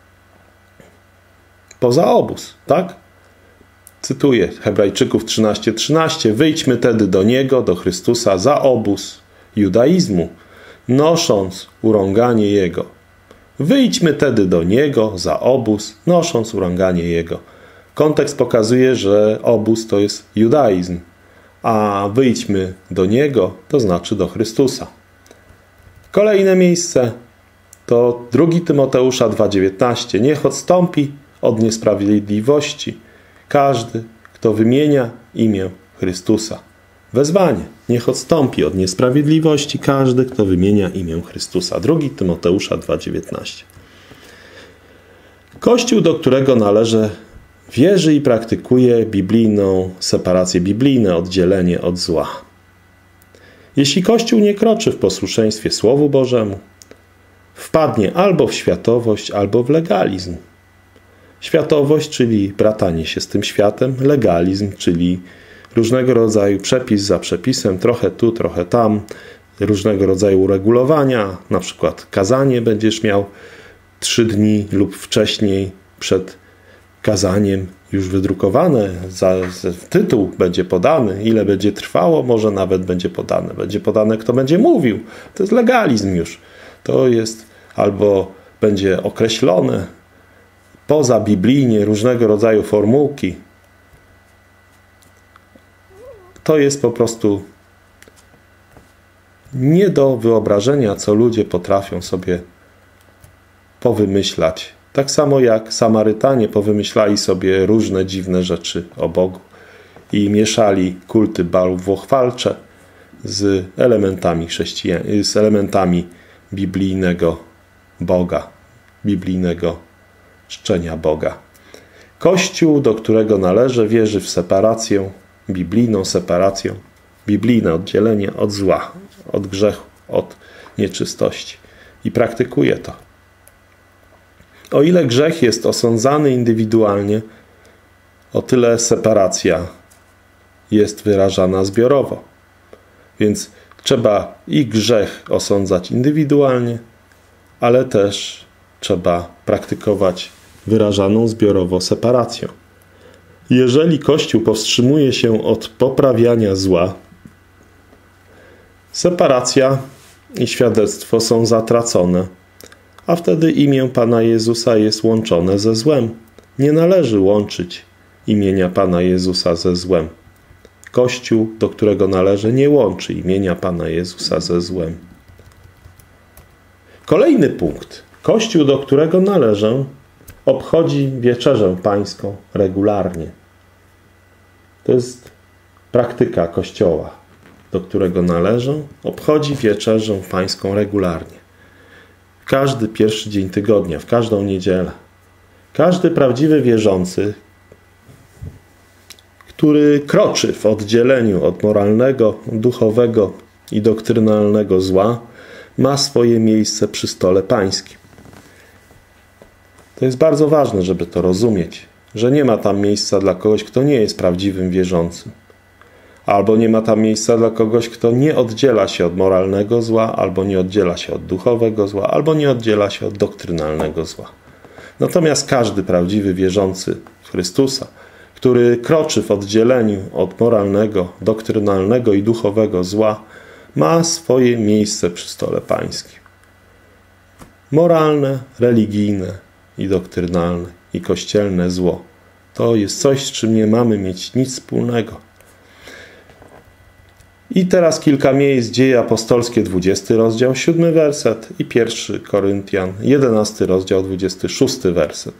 poza obóz, tak? Cytuję Hebrajczyków 13:13. Wyjdźmy tedy do Niego, do Chrystusa, za obóz judaizmu, nosząc urąganie Jego. Wyjdźmy tedy do Niego, za obóz, nosząc urąganie Jego. Kontekst pokazuje, że obóz to jest judaizm, a wyjdźmy do Niego, to znaczy do Chrystusa. Kolejne miejsce to 2 Tymoteusza 2,19. Niech odstąpi od niesprawiedliwości każdy, kto wymienia imię Chrystusa. Wezwanie. Niech odstąpi od niesprawiedliwości każdy, kto wymienia imię Chrystusa. 2 Tymoteusza 2,19. Kościół, do którego należę, wierzy i praktykuje biblijną separację, biblijne oddzielenie od zła. Jeśli Kościół nie kroczy w posłuszeństwie Słowu Bożemu, wpadnie albo w światowość, albo w legalizm. Światowość, czyli bratanie się z tym światem, legalizm, czyli różnego rodzaju przepis za przepisem, trochę tu, trochę tam, różnego rodzaju uregulowania, na przykład kazanie będziesz miał 3 dni lub wcześniej przed kazaniem już wydrukowane, tytuł będzie podany, ile będzie trwało, może nawet będzie podane, kto będzie mówił. To jest legalizm już. To jest albo będzie określone poza biblijnie różnego rodzaju formułki. To jest po prostu nie do wyobrażenia, co ludzie potrafią sobie powymyślać. Tak samo jak Samarytanie powymyślali sobie różne dziwne rzeczy o Bogu i mieszali kulty bałwochwalcze z elementami biblijnego Boga, biblijnego czczenia Boga. Kościół, do którego należę, wierzy w separację, biblijną separację, biblijne oddzielenie od zła, od grzechu, od nieczystości i praktykuje to. O ile grzech jest osądzany indywidualnie, o tyle separacja jest wyrażana zbiorowo. Więc trzeba i grzech osądzać indywidualnie, ale też trzeba praktykować wyrażaną zbiorowo separację. Jeżeli Kościół powstrzymuje się od poprawiania zła, separacja i świadectwo są zatracone, a wtedy imię Pana Jezusa jest łączone ze złem. Nie należy łączyć imienia Pana Jezusa ze złem. Kościół, do którego należy, nie łączy imienia Pana Jezusa ze złem. Kolejny punkt. Kościół, do którego należę, obchodzi wieczerzę pańską regularnie. To jest praktyka Kościoła, do którego należę, obchodzi wieczerzę pańską regularnie. Każdy pierwszy dzień tygodnia, w każdą niedzielę. Każdy prawdziwy wierzący, który kroczy w oddzieleniu od moralnego, duchowego i doktrynalnego zła, ma swoje miejsce przy stole pańskim. To jest bardzo ważne, żeby to rozumieć, że nie ma tam miejsca dla kogoś, kto nie jest prawdziwym wierzącym. Albo nie ma tam miejsca dla kogoś, kto nie oddziela się od moralnego zła, albo nie oddziela się od duchowego zła, albo nie oddziela się od doktrynalnego zła. Natomiast każdy prawdziwy wierzący w Chrystusa, który kroczy w oddzieleniu od moralnego, doktrynalnego i duchowego zła, ma swoje miejsce przy stole pańskim. Moralne, religijne i doktrynalne i kościelne zło to jest coś, z czym nie mamy mieć nic wspólnego. I teraz kilka miejsc. Dzieje apostolskie, 20 rozdział, 7 werset i 1 Koryntian, 11 rozdział, 26 werset.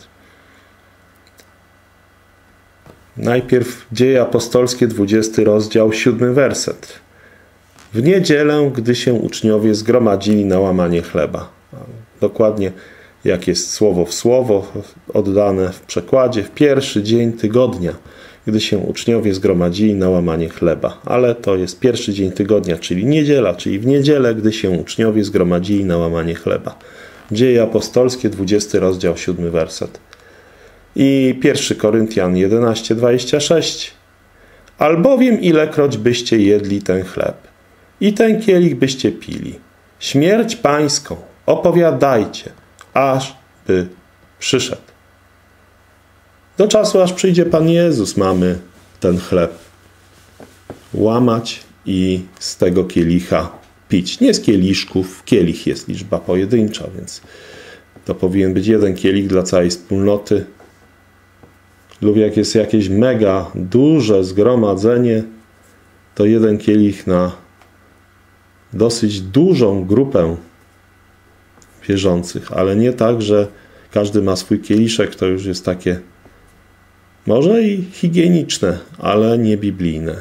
Najpierw Dzieje apostolskie, 20 rozdział, 7 werset. W niedzielę, gdy się uczniowie zgromadzili na łamanie chleba. Dokładnie jak jest słowo w słowo oddane w przekładzie, w pierwszy dzień tygodnia, gdy się uczniowie zgromadzili na łamanie chleba. Ale to jest pierwszy dzień tygodnia, czyli niedziela, czyli w niedzielę, gdy się uczniowie zgromadzili na łamanie chleba. Dzieje apostolskie, 20 rozdział, 7 werset. I 1 Koryntian 11, 26. Albowiem ilekroć byście jedli ten chleb i ten kielich byście pili, śmierć pańską opowiadajcie, aż by przyszedł. Do czasu, aż przyjdzie Pan Jezus, mamy ten chleb łamać i z tego kielicha pić. Nie z kieliszków, kielich jest liczba pojedyncza, więc to powinien być jeden kielich dla całej wspólnoty. Lub jak jest jakieś mega duże zgromadzenie, to jeden kielich na dosyć dużą grupę wierzących, ale nie tak, że każdy ma swój kieliszek, to już jest takie może i higieniczne, ale nie biblijne.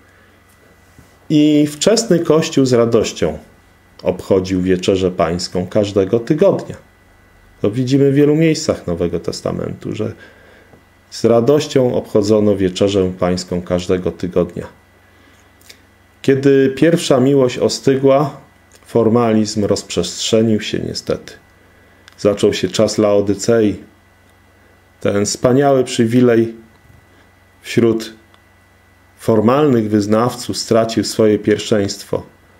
I wczesny Kościół z radością obchodził wieczerzę pańską każdego tygodnia. To widzimy w wielu miejscach Nowego Testamentu, że z radością obchodzono wieczerzę pańską każdego tygodnia. Kiedy pierwsza miłość ostygła, formalizm rozprzestrzenił się niestety. zaczął się czas Laodycei. Ten wspaniały przywilej wśród formalnych wyznawców stracił swoje pierwszeństwo.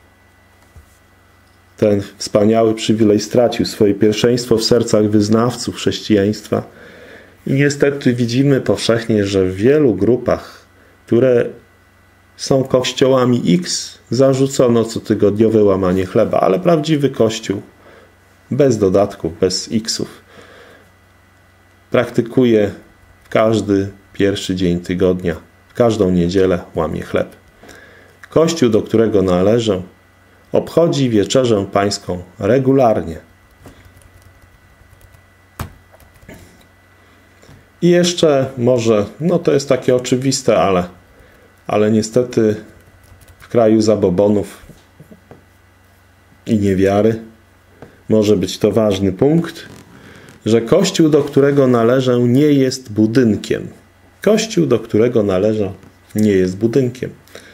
Ten wspaniały przywilej stracił swoje pierwszeństwo w sercach wyznawców chrześcijaństwa. I niestety widzimy powszechnie, że w wielu grupach, które są kościołami X, zarzucono cotygodniowe łamanie chleba, ale prawdziwy kościół, bez dodatków, bez X-ów, praktykuje każdy pierwszy dzień tygodnia, w każdą niedzielę łamie chleb. Kościół, do którego należę, obchodzi wieczerzę pańską regularnie. I jeszcze może, no to jest takie oczywiste, ale niestety w kraju zabobonów i niewiary może być to ważny punkt, że Kościół, do którego należę, nie jest budynkiem. Kościół, do którego należę, nie jest budynkiem.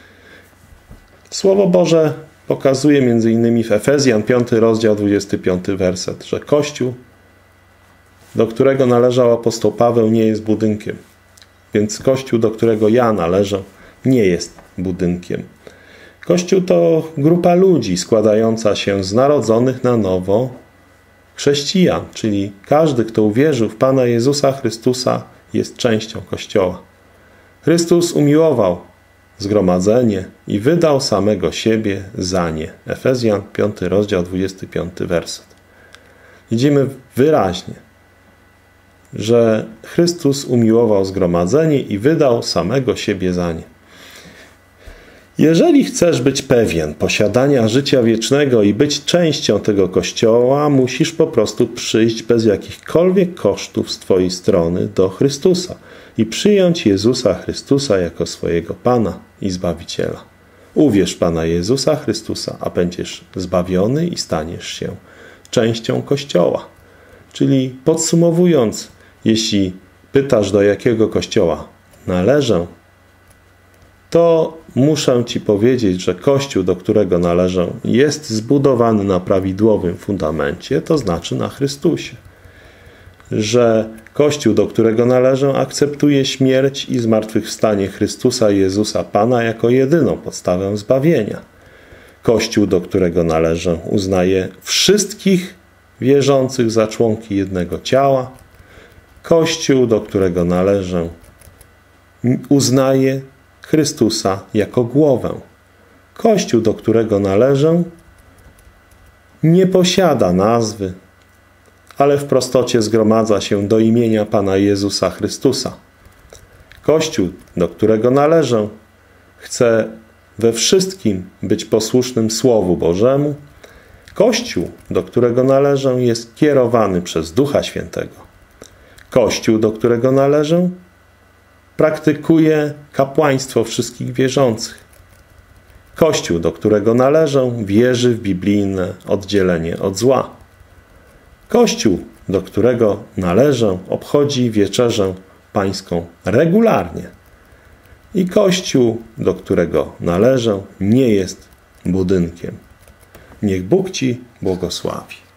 Słowo Boże pokazuje m.in. w Efezjan 5 rozdział 25 werset, że Kościół, do którego należał apostoł Paweł, nie jest budynkiem. Więc Kościół, do którego ja należę, nie jest budynkiem. Kościół to grupa ludzi składająca się z narodzonych na nowo chrześcijan, czyli każdy, kto uwierzył w Pana Jezusa Chrystusa, jest częścią Kościoła. Chrystus umiłował zgromadzenie i wydał samego siebie za nie. Efezjan 5 rozdział 25 werset. Widzimy wyraźnie, że Chrystus umiłował zgromadzenie i wydał samego siebie za nie. Jeżeli chcesz być pewien posiadania życia wiecznego i być częścią tego Kościoła, musisz po prostu przyjść bez jakichkolwiek kosztów z twojej strony do Chrystusa i przyjąć Jezusa Chrystusa jako swojego Pana i Zbawiciela. Uwierz Pana Jezusa Chrystusa, a będziesz zbawiony i staniesz się częścią Kościoła. Czyli podsumowując, jeśli pytasz, do jakiego Kościoła należę, to muszę Ci powiedzieć, że Kościół, do którego należę, jest zbudowany na prawidłowym fundamencie, to znaczy na Chrystusie. Że Kościół, do którego należę, akceptuje śmierć i zmartwychwstanie Chrystusa Jezusa Pana jako jedyną podstawę zbawienia. Kościół, do którego należę, uznaje wszystkich wierzących za członki jednego ciała. Kościół, do którego należę, uznaje Chrystusa jako głowę. Kościół, do którego należę, nie posiada nazwy, ale w prostocie zgromadza się do imienia Pana Jezusa Chrystusa. Kościół, do którego należę, chce we wszystkim być posłusznym Słowu Bożemu. Kościół, do którego należę, jest kierowany przez Ducha Świętego. Kościół, do którego należę, praktykuje kapłaństwo wszystkich wierzących. Kościół, do którego należę, wierzy w biblijne oddzielenie od zła. Kościół, do którego należę, obchodzi wieczerzę pańską regularnie. I Kościół, do którego należę, nie jest budynkiem. Niech Bóg Ci błogosławi.